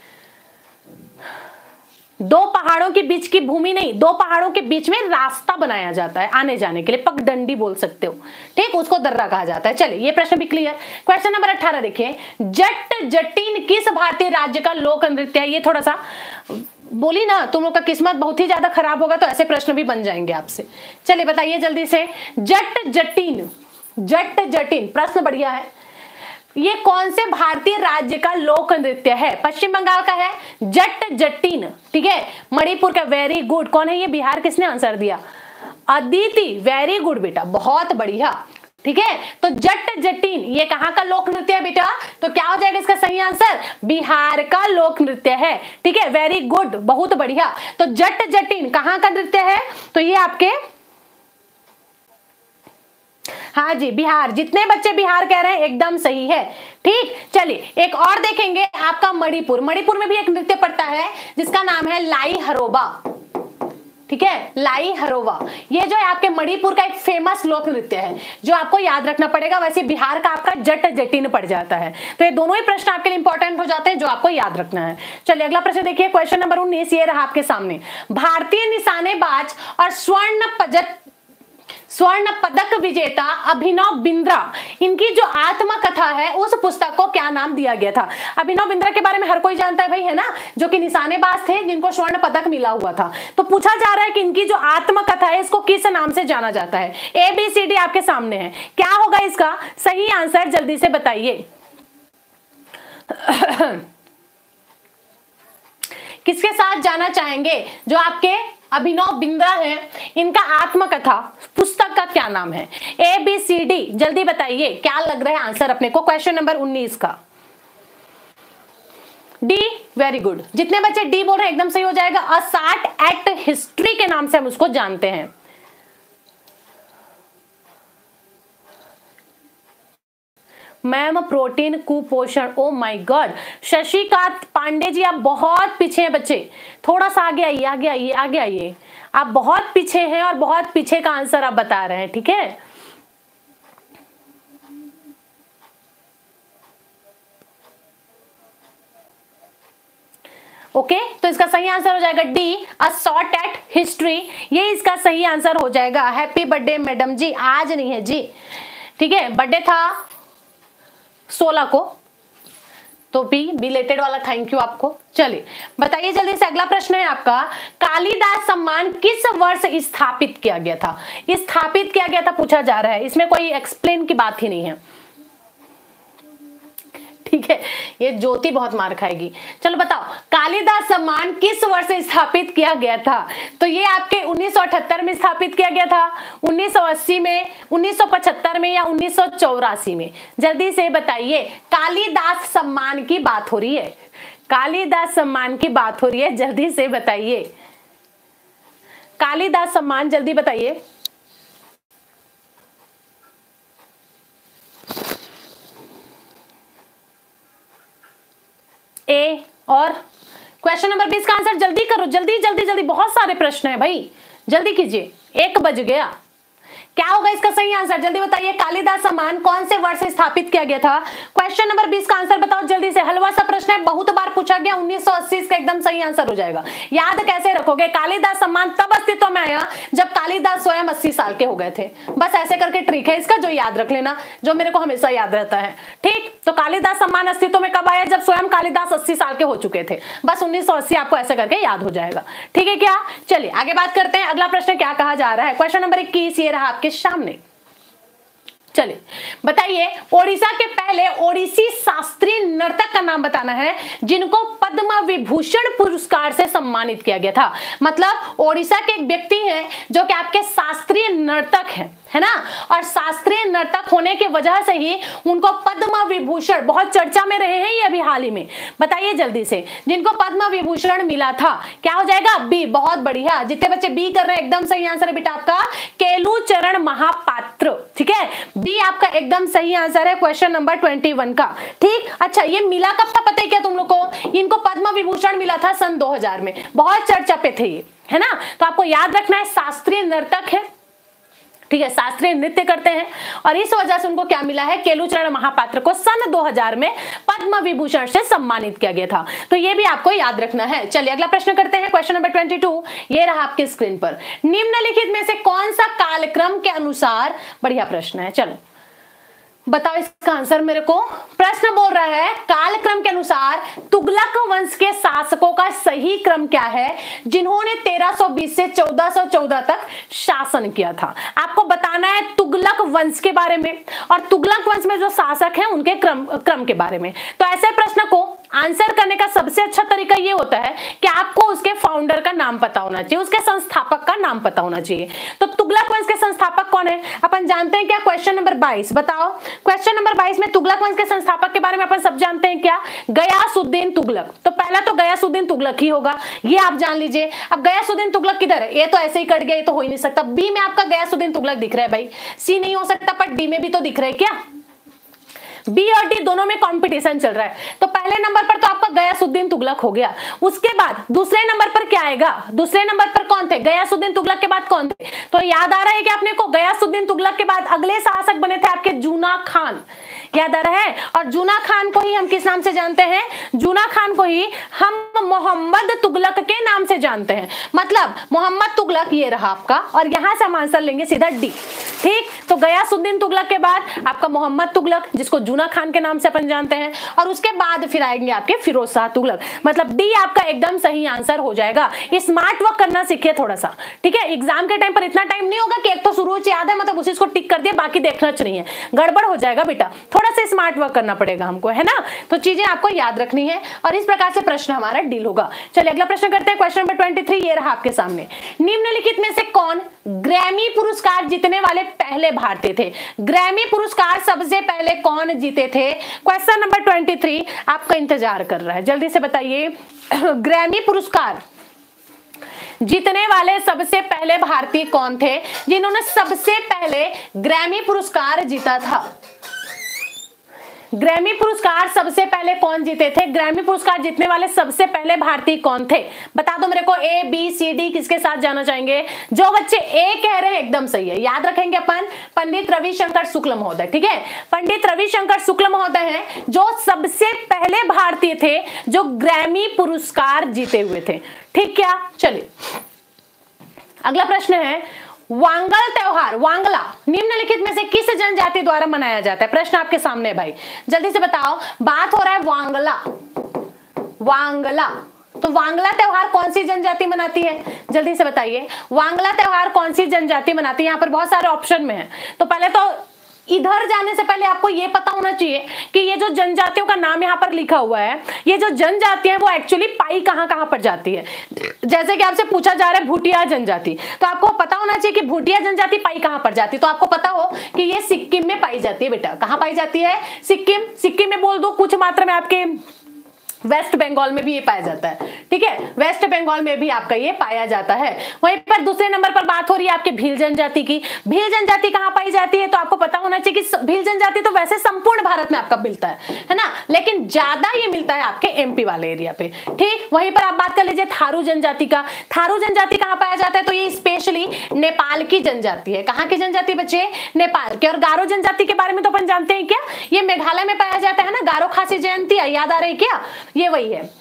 S1: दो पहाड़ों के बीच की भूमि नहीं, दो पहाड़ों के बीच में रास्ता बनाया जाता है आने जाने के लिए, पगडंडी बोल सकते हो, ठीक, उसको दर्रा कहा जाता है। चलिए ये प्रश्न भी क्लियर। क्वेश्चन नंबर अठारह देखिए, जट जटिन किस भारतीय राज्य का लोक नृत्य है? ये थोड़ा सा बोली ना, तुम लोग का किस्मत बहुत ही ज्यादा खराब होगा तो ऐसे प्रश्न भी बन जाएंगे आपसे। चलिए बताइए जल्दी से, जट जटिन, जट जटिन प्रश्न बढ़िया है। ये कौन से भारतीय राज्य का लोक नृत्य है? पश्चिम बंगाल का है जट जटिन, ठीक है। मणिपुर का, वेरी गुड। कौन है ये? बिहार। किसने आंसर दिया? अदिति, वेरी गुड बेटा, बहुत बढ़िया, ठीक है। तो जट जटिन ये कहाँ का लोक नृत्य है बेटा? तो क्या हो जाएगा इसका सही आंसर? बिहार का लोक नृत्य है, ठीक है, वेरी गुड, बहुत बढ़िया। तो जट जटिन कहाँ का नृत्य है? तो ये आपके, हाँ जी बिहार। जितने बच्चे बिहार कह रहे हैं एकदम सही है, ठीक। चलिए एक और देखेंगे, आपका मणिपुर। मणिपुर में भी एक नृत्य पड़ता है जिसका नाम है लाई हरोबा, ठीक है, लाई हरोबा। ये जो है आपके मणिपुर का एक फेमस लोक नृत्य है जो आपको याद रखना पड़ेगा। वैसे बिहार का आपका जट जटिन पड़ जाता है। तो ये दोनों ही प्रश्न आपके लिए इंपॉर्टेंट हो जाते हैं जो आपको याद रखना है। चलिए अगला प्रश्न देखिए, क्वेश्चन नंबर उन्नीस ये रहा आपके सामने। भारतीय निशानेबाज और स्वर्ण पदक स्वर्ण पदक विजेता अभिनव बिंद्रा, इनकी जो आत्मकथा है उस पुस्तक को क्या नाम दिया गया था? अभिनव बिंद्रा के बारे में हर कोई जानता है भाई, है ना, जो कि निशानेबाज थे जिनको स्वर्ण पदक मिला हुआ था। तो पूछा जा रहा है कि इनकी जो आत्मकथा है इसको किस नाम से जाना जाता है? ए बी सी डी आपके सामने है, क्या होगा इसका सही आंसर? जल्दी से बताइए। किसके साथ जाना चाहेंगे? जो आपके अभिनव बिंद्रा है, इनका आत्मकथा पुस्तक का क्या नाम है? ए बी सी डी जल्दी बताइए, क्या लग रहा है आंसर अपने को क्वेश्चन नंबर उन्नीस का? D, very good. जितने बच्चे डी बोल रहे हैं एकदम सही हो जाएगा। अ शार्ट एट हिस्ट्री के नाम से हम उसको जानते हैं। मैम प्रोटीन कुपोषण, oh my God. Shashikant Pandey ji आप बहुत पीछे हैं बच्चे, थोड़ा सा आगे आइए, आगे आइए, आगे आइए। आप बहुत पीछे हैं और बहुत पीछे का आंसर आप बता रहे हैं, ठीक है। ओके okay, तो इसका सही आंसर हो जाएगा D, a shot at history. ये इसका सही आंसर हो जाएगा। हैप्पी बर्थडे मैडम जी, आज नहीं है जी, ठीक है, बर्थडे था सोलह को, तो बी बिलेटेड वाला थैंक यू आपको। चलिए बताइए जल्दी से, अगला प्रश्न है आपका, कालिदास सम्मान किस वर्ष स्थापित किया गया था? स्थापित किया गया था पूछा जा रहा है, इसमें कोई एक्सप्लेन की बात ही नहीं है, ठीक है। ये ज्योति बहुत मार खाएगी। चलो बताओ, कालिदास सम्मान किस वर्ष स्थापित किया गया था? तो ये आपके उन्नीस सौ अठहत्तर में स्थापित किया गया था, उन्नीस सौ अस्सी में, उन्नीस सौ पचहत्तर में या उन्नीस सौ चौरासी में? जल्दी से बताइए। कालिदास सम्मान की बात हो रही है, कालिदास सम्मान की बात हो रही है, जल्दी से बताइए। कालिदास सम्मान जल्दी बताइए। ए और क्वेश्चन नंबर बीस का आंसर जल्दी करो, जल्दी जल्दी जल्दी, बहुत सारे प्रश्न है भाई, जल्दी कीजिए, एक बज गया। क्या होगा इसका सही आंसर जल्दी बताइए। कालिदास सम्मान कौन से वर्ष से स्थापित किया गया था? क्वेश्चन नंबर बीस का आंसर बताओ जल्दी से। हलवा सा प्रश्न है, बहुत बार पूछा गया, उन्नीस सौ अस्सी इसका एकदम सही आंसर हो जाएगा। याद कैसे रखोगे? कालिदास सम्मान तब अस्तित्व में आया जब कालिदास स्वयं अस्सी साल के हो गए थे। बस ऐसे करके ट्रिक है इसका, जो याद रख लेना, जो मेरे को हमेशा याद रहता है, ठीक। तो कालिदास सम्मान अस्तित्व में कब आया? जब स्वयं कालिदास अस्सी साल के हो चुके थे। बस उन्नीस सौ अस्सी आपको ऐसे करके याद हो जाएगा, ठीक है क्या? चलिए आगे बात करते हैं। अगला प्रश्न क्या कहा जा रहा है? क्वेश्चन नंबर इक्कीस ये रहा आपके सामने। चलिए बताइए, ओडिशा के पहले ओडिसी शास्त्रीय नर्तक का नाम बताना है जिनको पद्म विभूषण पुरस्कार से सम्मानित किया गया था। मतलब ओडिशा के एक व्यक्ति हैं जो कि आपके शास्त्रीय नर्तक हैं, है ना, और शास्त्रीय नर्तक होने की वजह से ही उनको पद्म विभूषण, बहुत चर्चा में रहे हैं ये अभी हाल ही में। बताइए जल्दी से, जिनको पद्म विभूषण मिला था, क्या हो जाएगा? बी। बहुत बढ़िया, जितने बच्चे बी कर रहे हैं एकदम सही आंसर है बेटा आपका, केलुचरण महापात्र, ठीक है। बी आपका एकदम सही आंसर है क्वेश्चन नंबर इक्कीस का, ठीक। अच्छा, ये मिला कब था पता है क्या तुम लोग को? इनको पद्म विभूषण मिला था सन दो हज़ार में, बहुत चर्चा पे थे ये, है ना। तो आपको याद रखना है शास्त्रीय नर्तक है, ठीक है, शास्त्रीय नृत्य करते हैं और इस वजह से उनको क्या मिला है? केलुचरण महापात्र को सन दो हज़ार में पद्म विभूषण से सम्मानित किया गया था। तो ये भी आपको याद रखना है। चलिए अगला प्रश्न करते हैं, क्वेश्चन नंबर बाईस ये रहा आपके स्क्रीन पर। निम्नलिखित में से कौन सा कालक्रम के अनुसार, बढ़िया प्रश्न है, चलो बताओ इसका आंसर मेरे को। प्रश्न बोल रहा है कालक्रम के अनुसार तुगलक वंश के शासकों का सही क्रम क्या है जिन्होंने तेरह सौ बीस से चौदह सौ चौदह तक शासन किया था। आपको बताना है तुगलक वंश के बारे में और तुगलक वंश में जो शासक हैं उनके क्रम क्रम के बारे में। तो ऐसे प्रश्न को आंसर करने का सबसे अच्छा तरीका ये होता है कि आपको उसके फाउंडर का नाम पता होना चाहिए, उसके संस्थापक का नाम पता होना चाहिए। तो तुगलक वंश के संस्थापक कौन है अपन जानते हैं क्या? क्वेश्चन नंबर बाईस बताओ। क्वेश्चन नंबर बाईस में तुगलक वंश के संस्थापक के बारे में अपन सब जानते हैं क्या? गयासुद्दीन तुगलक। तो पहला तो गयासुद्दीन तुगलक ही होगा, ये आप जान लीजिए। अब गयासुद्दीन तुगलक किधर है? ये तो ऐसे ही कट गया, ये तो हो ही नहीं सकता। बी में आपका गयासुद्दीन तुगलक दिख रहा है भाई, सी नहीं हो सकता, पर डी में भी तो दिख रहा है क्या? बी और डी दोनों में कंपटीशन चल रहा है। तो पहले नंबर पर तो आपका गयासुद्दीन तुगलक हो गया। उसके बाद दूसरे नंबर पर क्या आएगा? दूसरे नंबर पर कौन थे? गयासुद्दीन तुगलक के बाद कौन थे? तो याद आ रहा है कि आपने को गयासुद्दीन तुगलक के बाद अगले शासक बने थे आपके जूना खान, याद आ रहा है। और जूना खान को ही हम किस नाम से जानते हैं? जूना खान को ही हम मोहम्मद तुगलक के नाम से जानते हैं। मतलब मोहम्मद तुगलक ये रहा आपका, और यहां से हम आंसर लेंगे सीधा डी, ठीक। तो गयासुद्दीन तुगलक के बाद आपका मोहम्मद तुगलक जिसको जूना खान के नाम से अपन जानते हैं, और उसके बाद फिर आएंगे आपके फिरोज शाह तुगलक। मतलब डी आपका एकदम सही आंसर हो जाएगा। स्मार्ट वर्क करना सीखिए थोड़ा सा, ठीक है। एग्जाम के टाइम पर इतना टाइम नहीं होगा कि एक तो शुरू से याद है मतलब उसी को टिक कर दिया, बाकी देखना चाहिए, गड़बड़ हो जाएगा बेटा। थोड़ा सा स्मार्ट वर्क करना पड़ेगा हमको, है ना। तो चीजें आपको याद रखनी है और इस प्रकार से प्रश्न हमारा डील होगा। चलिए अगला प्रश्न करते हैं, क्वेश्चन नंबर तेईस ये रहा आपके सामने। निम्नलिखित में से कौन ग्रैमी पुरस्कार जीतने वाले पहले भारतीय थे? ग्रैमी पुरस्कार सबसे पहले कौन जीते थे? क्वेश्चन नंबर तेईस आपका इंतजार कर रहा है, जल्दी से बताइए। ग्रैमी पुरस्कार जीतने वाले सबसे पहले भारतीय कौन थे जिन्होंने सबसे पहले ग्रैमी पुरस्कार जीता था? ग्रैमी पुरस्कार सबसे पहले कौन जीते थे? ग्रैमी पुरस्कार जीतने वाले सबसे पहले भारतीय कौन थे? बता दो मेरे को। ए बी सी डी किसके साथ जाना चाहेंगे? जो बच्चे ए कह रहे हैं एकदम सही है, याद रखेंगे अपन पंडित रविशंकर शुक्ल महोदय। ठीक है, पंडित रविशंकर शुक्ल महोदय हैं जो सबसे पहले भारतीय थे जो ग्रैमी पुरस्कार जीते हुए थे। ठीक क्या? चलिए अगला प्रश्न है, वांगल त्योहार, वांगला निम्नलिखित में से किस जनजाति द्वारा मनाया जाता है? प्रश्न आपके सामने है भाई, जल्दी से बताओ। बात हो रहा है वांगला, वांगला तो वांगला त्योहार कौन सी जनजाति मनाती है? जल्दी से बताइए, वांगला त्योहार कौन सी जनजाति मनाती है? यहाँ पर बहुत सारे ऑप्शन में है, तो पहले तो इधर जाने से पहले आपको ये पता होना चाहिए कि ये जो जनजातियों का नाम यहाँ पर लिखा हुआ है, ये जो जनजाति है वो एक्चुअली पाई कहाँ कहाँ पर जाती है। जैसे कि आपसे पूछा जा रहा है भूटिया जनजाति, तो आपको पता होना चाहिए कि भूटिया जनजाति पाई कहाँ पर जाती है। तो आपको पता हो कि ये सिक्किम में पाई जाती है। बेटा कहाँ पाई जाती है? सिक्किम। सिक्किम में बोल दो कुछ मात्रा में आपके वेस्ट बंगाल में भी ये पाया जाता है। ठीक है, वेस्ट बंगाल में भी आपका ये पाया जाता है। वहीं पर दूसरे नंबर पर बात हो रही है आपके भील जनजाति की। भील जनजाति कहाँ पाई जाती है? तो आपको पता होना चाहिए कि भील जनजाति तो वैसे संपूर्ण भारत में आपका मिलता है, है ना, लेकिन ज्यादा ये मिलता है आपके एमपी वाले एरिया पे। ठीक, वहीं पर आप बात कर लीजिए थारू जनजाति का। थारू जनजाति कहाँ पाया जाता है? तो ये स्पेशली नेपाल की जनजाति है। कहाँ की जनजाति बच्चे? नेपाल की। और गारो जनजाति के बारे में तो अपन जानते हैं क्या, ये मेघालय में पाया जाता है ना। गारो खासी जयंती याद आ रही क्या? ये वही है,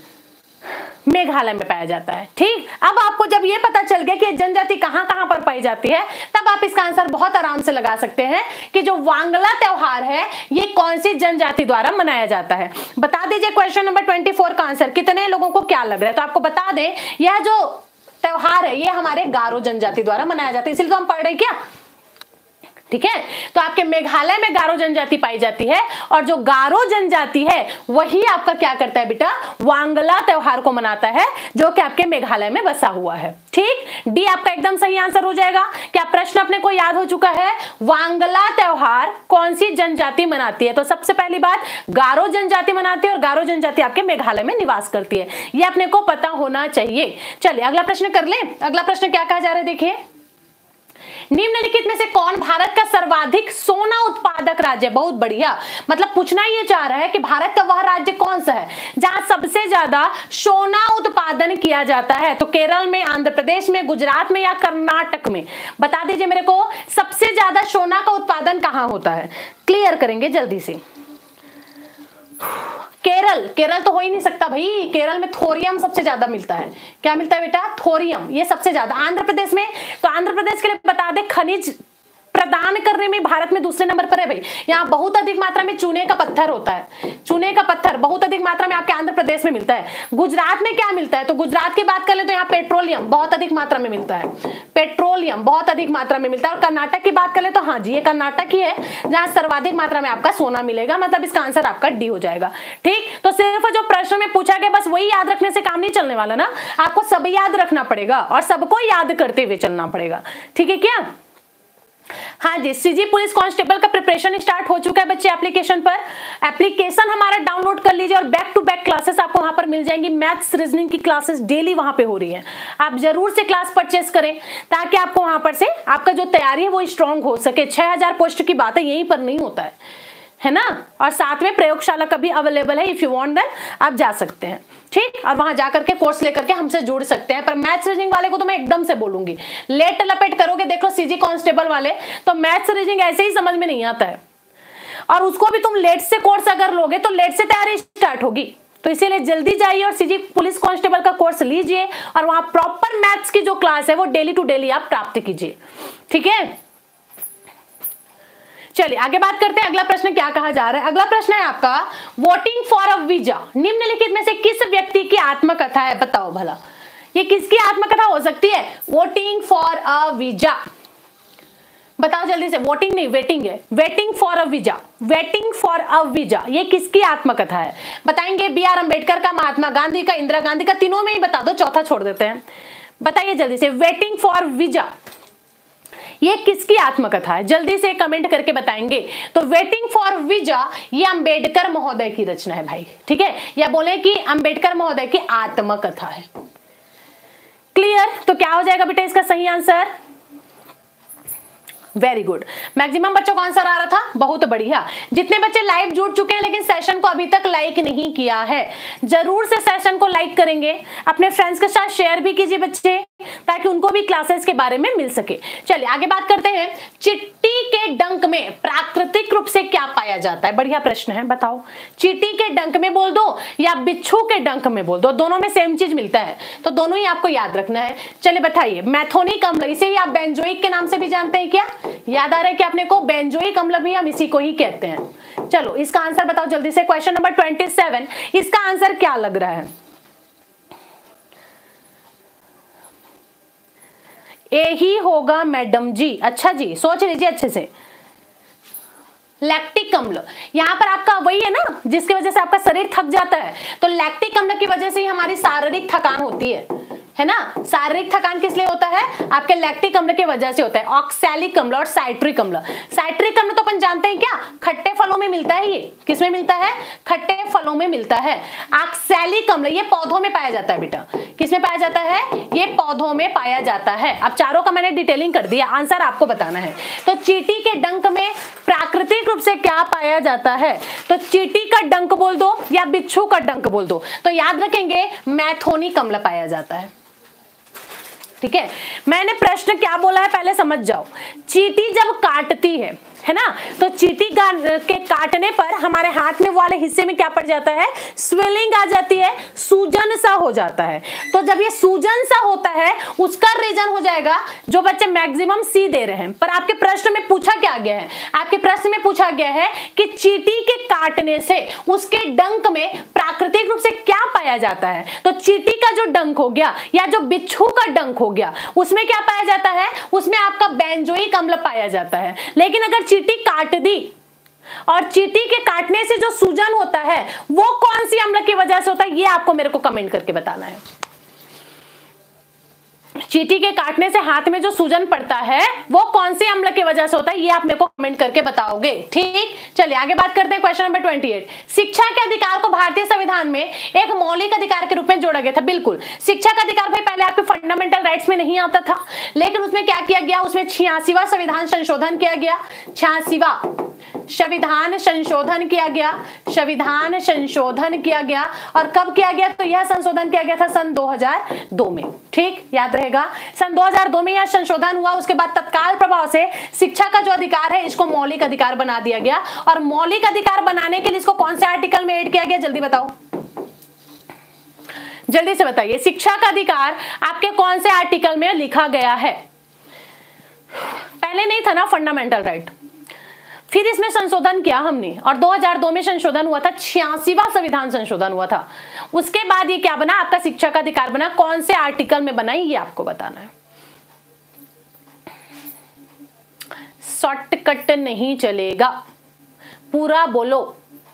S1: मेघालय में पाया जाता है। ठीक, अब आपको जब ये पता चल गया कि जनजाति कहां कहां पर पाई जाती है, तब आप इसका आंसर बहुत आराम से लगा सकते हैं कि जो वांगला त्योहार है ये कौन सी जनजाति द्वारा मनाया जाता है। बता दीजिए क्वेश्चन नंबर चौबीस का आंसर। कितने लोगों को क्या लग रहा है? तो आपको बता दें यह जो त्योहार है ये हमारे गारो जनजाति द्वारा मनाया जाता है, इसलिए तो हम पढ़ रहे क्या। ठीक है, तो आपके मेघालय में गारो जनजाति पाई जाती है और जो गारो जनजाति है वही आपका क्या करता है बेटा? वांगला त्योहार को मनाता है जो कि आपके मेघालय में बसा हुआ है। ठीक, डी आपका एकदम सही आंसर हो जाएगा। क्या प्रश्न अपने को याद हो चुका है? वांगला त्योहार कौन सी जनजाति मनाती है? तो सबसे पहली बात गारो जनजाति मनाती है और गारो जनजाति आपके मेघालय में निवास करती है, ये अपने को पता होना चाहिए। चलिए अगला प्रश्न कर ले। अगला प्रश्न क्या कहा जा रहा है देखिए, निम्नलिखित में से कौन भारत का सर्वाधिक सोना उत्पादक राज्य? बहुत बढ़िया, मतलब पूछना ये चाह रहा है कि भारत का वह राज्य कौन सा है जहां सबसे ज्यादा सोना उत्पादन किया जाता है। तो केरल में, आंध्र प्रदेश में, गुजरात में या कर्नाटक में? बता दीजिए मेरे को, सबसे ज्यादा सोना का उत्पादन कहां होता है? क्लियर करेंगे जल्दी से। केरल, केरल तो हो ही नहीं सकता भाई, केरल में थोरियम सबसे ज्यादा मिलता है। क्या मिलता है बेटा? थोरियम, ये सबसे ज्यादा। आंध्र प्रदेश में, तो आंध्र प्रदेश के लिए बता दे खनिज प्रदान करने में भारत में दूसरे नंबर पर है भाई। यहाँ बहुत अधिक मात्रा में चूने का पत्थर होता है, चूने का पत्थर बहुत अधिक मात्रा में आपके आंध्र प्रदेश में मिलता है। गुजरात में क्या मिलता है? तो गुजरात की बात कर ले तो यहाँ पेट्रोलियम बहुत अधिक मात्रा में मिलता है, पेट्रोलियम बहुत अधिक मात्रा में मिलता है। और कर्नाटक की बात कर ले तो हाँ जी ये कर्नाटक ही है जहाँ सर्वाधिक मात्रा में आपका सोना मिलेगा, मतलब इसका आंसर आपका डी हो जाएगा। ठीक, तो सिर्फ जो प्रश्न में पूछा गया बस वही याद रखने से काम नहीं चलने वाला ना, आपको सब याद रखना पड़ेगा और सबको याद करते हुए चलना पड़ेगा। ठीक है क्या? हाँ जी, सीजी पुलिस कांस्टेबल का प्रिपरेशन स्टार्ट हो चुका है बच्चे एप्लीकेशन पर। एप्लीकेशन हमारा डाउनलोड कर लीजिए और बैक टू बैक क्लासेस आपको वहां पर मिल जाएंगी। मैथ्स रीजनिंग की क्लासेस डेली वहां पे हो रही है, आप जरूर से क्लास परचेस करें ताकि आपको वहां पर से आपका जो तैयारी है वो स्ट्रांग हो सके। छह हजार पोस्ट की बात है, यहीं पर नहीं होता है, है ना। और साथ में प्रयोगशाला का भी अवेलेबल है, इफ यू वांट देन आप जा सकते हैं। ठीक, और वहां जाकर के कोर्स लेकर के हमसे जुड़ सकते हैं। पर मैथ्स रीजनिंग वाले को तो मैं एकदम से बोलूंगी, लेट लपेट करोगे देख लो सीजी कांस्टेबल वाले, तो मैथ्स रीजनिंग ऐसे ही समझ में नहीं आता है। और उसको भी तुम लेट से कोर्स अगर लोगे तो लेट से तैयारी स्टार्ट होगी, तो इसीलिए जल्दी जाइए और सीजी पुलिस कांस्टेबल का कोर्स लीजिए और वहां प्रॉपर मैथ्स की जो क्लास है वो डेली टू डेली आप प्राप्त कीजिए। ठीक है, चलिए आगे बात करते हैं। अगला प्रश्न क्या कहा जा रहा है? अगला प्रश्न है आपका, वोटिंग फॉर अ वीजा निम्नलिखित में से किस व्यक्ति की आत्मकथा है? बताओ भला ये किसकी आत्मकथा हो सकती है? वोटिंग फॉर अ वीजा, बताओ जल्दी से। वोटिंग नहीं, वेटिंग है। Waiting for a visa, waiting for a visa, ये किसकी आत्मकथा है? बताएंगे बी आर अम्बेडकर का, महात्मा गांधी का, इंदिरा गांधी का? तीनों में ही बता दो, चौथा छोड़ देते हैं। बताइए जल्दी से, वेटिंग फॉर वीजा ये किसकी आत्मकथा है? जल्दी से कमेंट करके बताएंगे। तो वेटिंग फॉर वीजा ये अंबेडकर महोदय की रचना है भाई। ठीक है, या बोले कि अंबेडकर महोदय की आत्मकथा है। क्लियर? तो क्या हो जाएगा बेटा इसका सही आंसर? वेरी गुड, मैक्सिमम बच्चों को आंसर आ रहा था, बहुत बढ़िया। जितने बच्चे लाइव जुड़ चुके हैं लेकिन सेशन को अभी तक लाइक नहीं किया है, जरूर से सेशन को लाइक करेंगे, अपने फ्रेंड्स के साथ शेयर भी कीजिए बच्चे, ताकि उनको भी क्लासेस के बारे में मिल सके। चलिए आगे बात करते हैं, चींटी के डंक में प्राकृतिक रूप से क्या पाया जाता है? बढ़िया प्रश्न है, बताओ। चींटी के डंक में बोल दो या बिच्छू के डंक में बोल दो, दोनों में सेम चीज मिलता है, तो दोनों ही आपको याद रखना है। चलिए बताइए, मैथोनिक अम्ल, इसे ही आप बेंजोइक के नाम से भी जानते हैं क्या? याद आ रहा है कि आपने को बेंजोइक अम्ल भी हम इसी को ही कहते हैं। चलो इसका आंसर बताओ जल्दी से, क्वेश्चन नंबर ट्वेंटी सेवन, इसका आंसर क्या लग रहा है? ए ही होगा मैडम जी। अच्छा जी, सोच लीजिए अच्छे से। लैक्टिक अम्ल, यहां पर आपका वही है ना जिसकी वजह से आपका शरीर थक जाता है, तो लैक्टिक अम्ल की वजह से ही हमारी शारीरिक थकान होती है, है ना। शारीरिक थकान किस लिए होता है? आपके लैक्टिक अम्ल की वजह से होता है। ऑक्सैलिक अम्ल और साइट्रिक अम्ल, साइट्रिक अम्ल तो अपन जानते हैं क्या, खट्टे फलों में मिलता है। ये किसमें मिलता है? खट्टे फलों में मिलता है। ऑक्सैलिक अम्ल ये पौधों में पाया जाता है बेटा। किसमें पाया जाता है? ये पौधों में पाया जाता है। अब चारों का मैंने डिटेलिंग कर दिया, आंसर आपको बताना है। तो चींटी के डंक में प्राकृतिक रूप से क्या पाया जाता है? तो चींटी का डंक बोल दो या बिच्छू का डंक बोल दो, तो याद रखेंगे मैथोनिक अम्ल पाया जाता है। ठीक है, मैंने प्रश्न क्या बोला है पहले समझ जाओ। चींटी जब काटती है, है ना, तो चींटी के काटने पर हमारे हाथ में वाले हिस्से में क्या पड़ जाता है? स्वेलिंग आ जाती है, सूजन सा हो जाता है। तो जब ये सूजन सा होता है उसका रीजन हो जाएगा जो बच्चे मैक्सिमम सी दे रहे हैं। पर आपके प्रश्न में पूछा क्या गया है? आपके प्रश्न में पूछा गया है कि चींटी के काटने से उसके डंक में प्राकृतिक रूप से क्या पाया जाता है। तो चींटी का जो डंक हो गया या जो बिच्छू का डंक हो गया, उसमें क्या पाया जाता है? उसमें आपका बेंजोइक अम्ल पाया जाता है। लेकिन अगर चींटी काट दी और चींटी के काटने से जो सूजन होता है वो कौन सी अम्ल की वजह से होता है, ये आपको मेरे को कमेंट करके बताना है। चींटी के काटने से हाथ में जो सूजन पड़ता है वो कौन सी अम्ल की वजह से होता है, ये आप मेरे को कमेंट करके बताओगे। ठीक, चलिए आगे बात करते हैं। क्वेश्चन नंबर अट्ठाईस, शिक्षा के अधिकार को भारतीय संविधान में एक मौलिक अधिकार के रूप में जोड़ा गया था। बिल्कुल, शिक्षा का अधिकार भाई पहले आपके फंडामेंटल राइट्स में नहीं आता था, लेकिन उसमें क्या किया गया? उसमें छियासीवा संविधान संशोधन किया गया। छियासीवा संविधान संशोधन किया गया, संविधान संशोधन किया गया। और कब किया गया? तो यह संशोधन किया गया था सन दो हज़ार दो में। ठीक, याद रहेगा, सन दो हज़ार दो में यह संशोधन हुआ। उसके बाद तत्काल प्रभाव से शिक्षा का जो अधिकार है इसको मौलिक अधिकार बना दिया गया। और मौलिक अधिकार बनाने के लिए इसको कौन से आर्टिकल में ऐड किया गया? जल्दी बताओ, जल्दी से बताइए। शिक्षा का अधिकार आपके कौन से आर्टिकल में लिखा गया है? पहले नहीं था ना फंडामेंटल राइट, फिर इसमें संशोधन किया हमने और दो हज़ार दो में संशोधन हुआ था, छियासीवा संविधान संशोधन हुआ था। उसके बाद ये क्या बना? आपका शिक्षा का अधिकार बना। कौन से आर्टिकल में बना ये आपको बताना है। शॉर्टकट नहीं चलेगा, पूरा बोलो।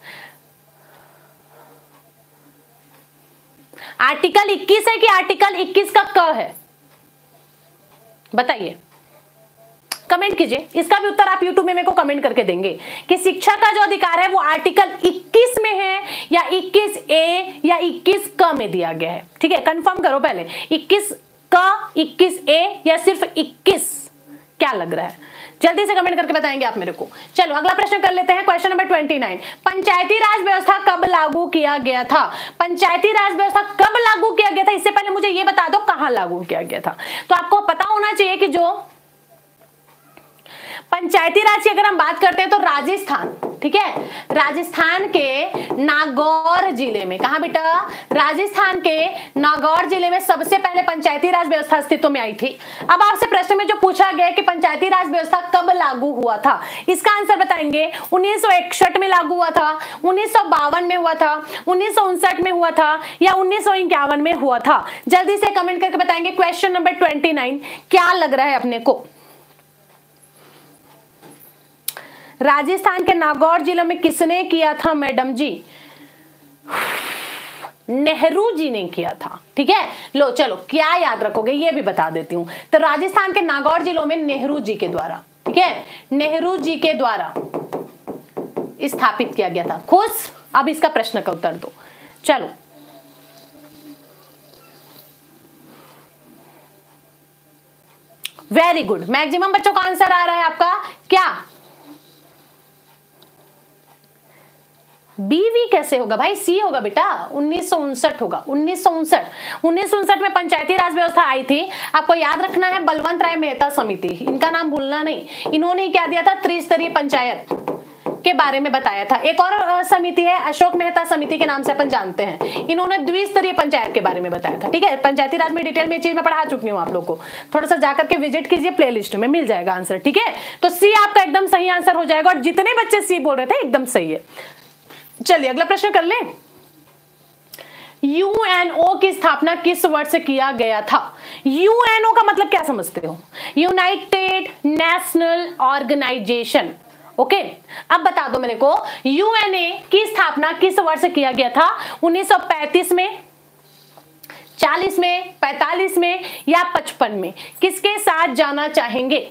S1: आर्टिकल इक्कीस है कि आर्टिकल इक्कीस का क है? बताइए, कमेंट कीजिए। इसका भी उत्तर आप यूट्यूब में मेरे को कमेंट करके देंगे कि शिक्षा का जो अधिकार है वो आर्टिकल इक्कीस में है या इक्कीस ए या इक्कीस क में दिया गया है। ठीक है, कंफर्म करो पहले, इक्कीस क, इक्कीस ए या सिर्फ इक्कीस, क्या लग रहा है? जल्दी से कमेंट करके बताएंगे आप मेरे को। चलो अगला प्रश्न कर लेते हैं, क्वेश्चन नंबर उनतीस, पंचायती राज व्यवस्था कब लागू किया गया था? पंचायती राज व्यवस्था कब लागू किया गया था? इससे पहले मुझे ये बता दो कहां लागू किया गया था। तो आपको पता होना चाहिए कि जो पंचायती राज की अगर हम बात करते हैं तो राजस्थान, ठीक है, राजस्थान के नागौर जिले में, कहां बेटा? राजस्थान के नागौर जिले में सबसे पहले पंचायती राज व्यवस्था अस्तित्व में आई थी। अब आपसे प्रश्न में जो पूछा गया कि पंचायती राज व्यवस्था कब लागू हुआ था, इसका आंसर बताएंगे। उन्नीस सौ इकसठ में लागू हुआ था, उन्नीस सौ बावन में हुआ था, उन्नीस सौ उनसठ में हुआ था या उन्नीस सौ इक्यावन में हुआ था? जल्दी से कमेंट करके बताएंगे। क्वेश्चन नंबर ट्वेंटी नाइन क्या लग रहा है अपने को? राजस्थान के नागौर जिले में किसने किया था मैडम जी? नेहरू जी ने किया था। ठीक है, लो चलो क्या याद रखोगे ये भी बता देती हूं। तो राजस्थान के नागौर जिलों में नेहरू जी के द्वारा, ठीक है, नेहरू जी के द्वारा स्थापित किया गया था। खुश? अब इसका प्रश्न का उत्तर दो। चलो वेरी गुड, मैक्सिमम बच्चों का आंसर आ रहा है आपका क्या? बीवी कैसे होगा भाई? सी होगा बेटा, उन्नीस सौ उनसठ होगा, उन्नीस सौ उनसठ उन्नीस सौ उनसठ में पंचायती राज व्यवस्था आई थी। आपको याद रखना है बलवंत राय मेहता समिति, इनका नाम भूलना नहीं। इन्होंने क्या दिया था? त्रिस्तरीय पंचायत के बारे में बताया था। एक और समिति है अशोक मेहता समिति के नाम से अपन जानते हैं, इन्होंने द्विस्तरीय पंचायत के बारे में बताया था। ठीक है, पंचायती राज में डिटेल में चीज में पढ़ा चुकी हूँ आप लोग को, थोड़ा सा जाकर के विजिट कीजिए, प्लेलिस्ट में मिल जाएगा आंसर। ठीक है, तो सी आपका एकदम सही आंसर हो जाएगा, और जितने बच्चे सी बोल रहे थे एकदम सही है। चलिए अगला प्रश्न कर लें। यूएनओ की स्थापना किस वर्ष किया गया था? यूएनओ का मतलब क्या समझते हो? United national organisation. ओके, अब बता दो मेरे को, यूएनए की स्थापना किस वर्ष किया गया था? उन्नीस सौ पैंतीस में, चालीस में, पैंतालीस में या पचपन में? किसके साथ जाना चाहेंगे?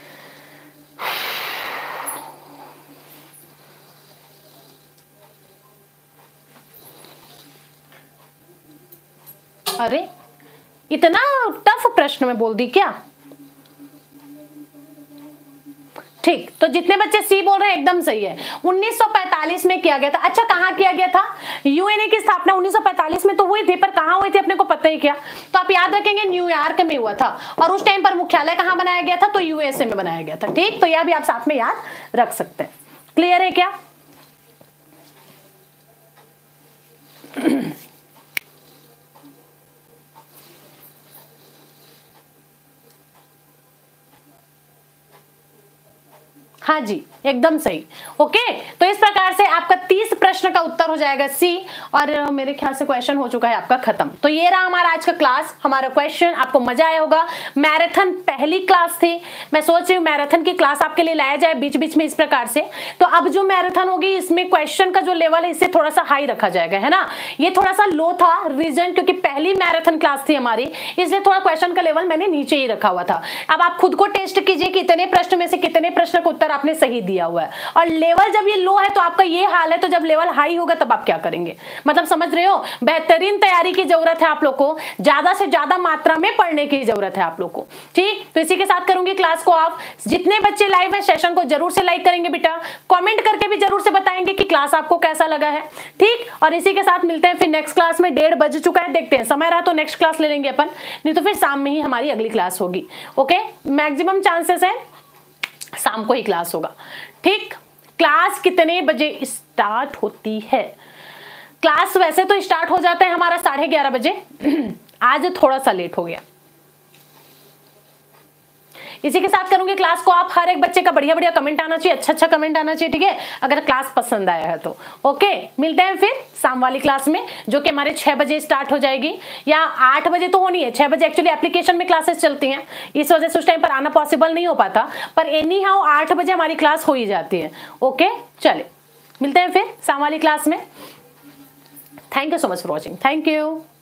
S1: अरे इतना टफ प्रश्न में बोल दी क्या? ठीक, तो जितने बच्चे सी बोल रहे हैं एकदम सही है, उन्नीस सौ पैंतालीस में किया गया था। अच्छा, कहां किया गया था? यूएनए की स्थापना उन्नीस सौ पैंतालीस में तो हुई थी, पर कहां हुई थी अपने को पता ही क्या? तो आप याद रखेंगे न्यूयॉर्क में हुआ था, और उस टाइम पर मुख्यालय कहां बनाया गया था? तो यूएसए में बनाया गया था। ठीक, तो यह भी आप साथ में याद रख सकते हैं। क्लियर है क्या? हाँ जी, एकदम सही। ओके, तो इस प्रकार से आपका तीस प्रश्न का उत्तर हो जाएगा सी, और मेरे ख्याल से क्वेश्चन हो चुका है आपका खत्म। तो ये रहा हमारा आज का क्लास, हमारा क्वेश्चन। आपको मजा आया होगा। मैराथन पहली क्लास थी, मैं सोच रही हूँ मैराथन की क्लास आपके लिए लाया जाए बीच बीच में इस प्रकार से। तो अब जो मैराथन होगी इसमें क्वेश्चन का जो लेवल है इसे थोड़ा सा हाई रखा जाएगा, है ना। ये थोड़ा सा लो था रीजन क्योंकि पहली मैराथन क्लास थी हमारी, इसलिए थोड़ा क्वेश्चन का लेवल मैंने नीचे ही रखा हुआ था। अब आप खुद को टेस्ट कीजिए कि इतने प्रश्न में से कितने प्रश्न का उत्तर आपने सही दिया हुआ है। और लेवल जब ये लो है तो आपका ये हाल है, तो जब लेवल हाई होगा तब आप क्या करेंगे? मतलब समझ रहे हो, बेहतरीन तैयारी की जरूरत है आप लोग को, ज्यादा से ज्यादा मात्रा में पढ़ने की जरूरत है आप लोग को। ठीक, तो इसी के साथ करूंगी क्लास को। आप जितने बच्चे लाइव है सेशन को जरूर से लाइक करेंगे बेटा, कमेंट करके भी जरूर से बताएंगे कि क्लास आपको कैसा लगा है। ठीक, और इसी के साथ मिलते हैं फिर नेक्स्ट क्लास में। डेढ़ बज चुका है, देखते हैं समय रहा तो नेक्स्ट क्लास ले लेंगे अपन, नहीं तो फिर शाम में ही हमारी अगली क्लास होगी। ओके, मैक्सिमम चांसेस है शाम को ही क्लास होगा। ठीक, क्लास कितने बजे स्टार्ट होती है? क्लास वैसे तो स्टार्ट हो जाता है हमारा साढ़े ग्यारह बजे, आज थोड़ा सा लेट हो गया। इसी के साथ करूंगी क्लास को। आप हर एक बच्चे का बढ़िया बढ़िया कमेंट आना चाहिए, अच्छा अच्छा कमेंट आना चाहिए। ठीक है, अगर क्लास पसंद आया है तो। ओके, मिलते हैं फिर शाम वाली क्लास में, जो कि हमारे छह बजे स्टार्ट हो जाएगी, या आठ बजे तो होनी है, छह बजे एक्चुअली एप्लीकेशन में क्लासेस चलती हैं, इस वजह से उस टाइम पर आना पॉसिबल नहीं हो पाता, पर एनी हाउ आठ बजे हमारी क्लास हो ही जाती है। ओके, चलिए मिलते हैं फिर शाम वाली क्लास में। Thank you so much for watching, thank you.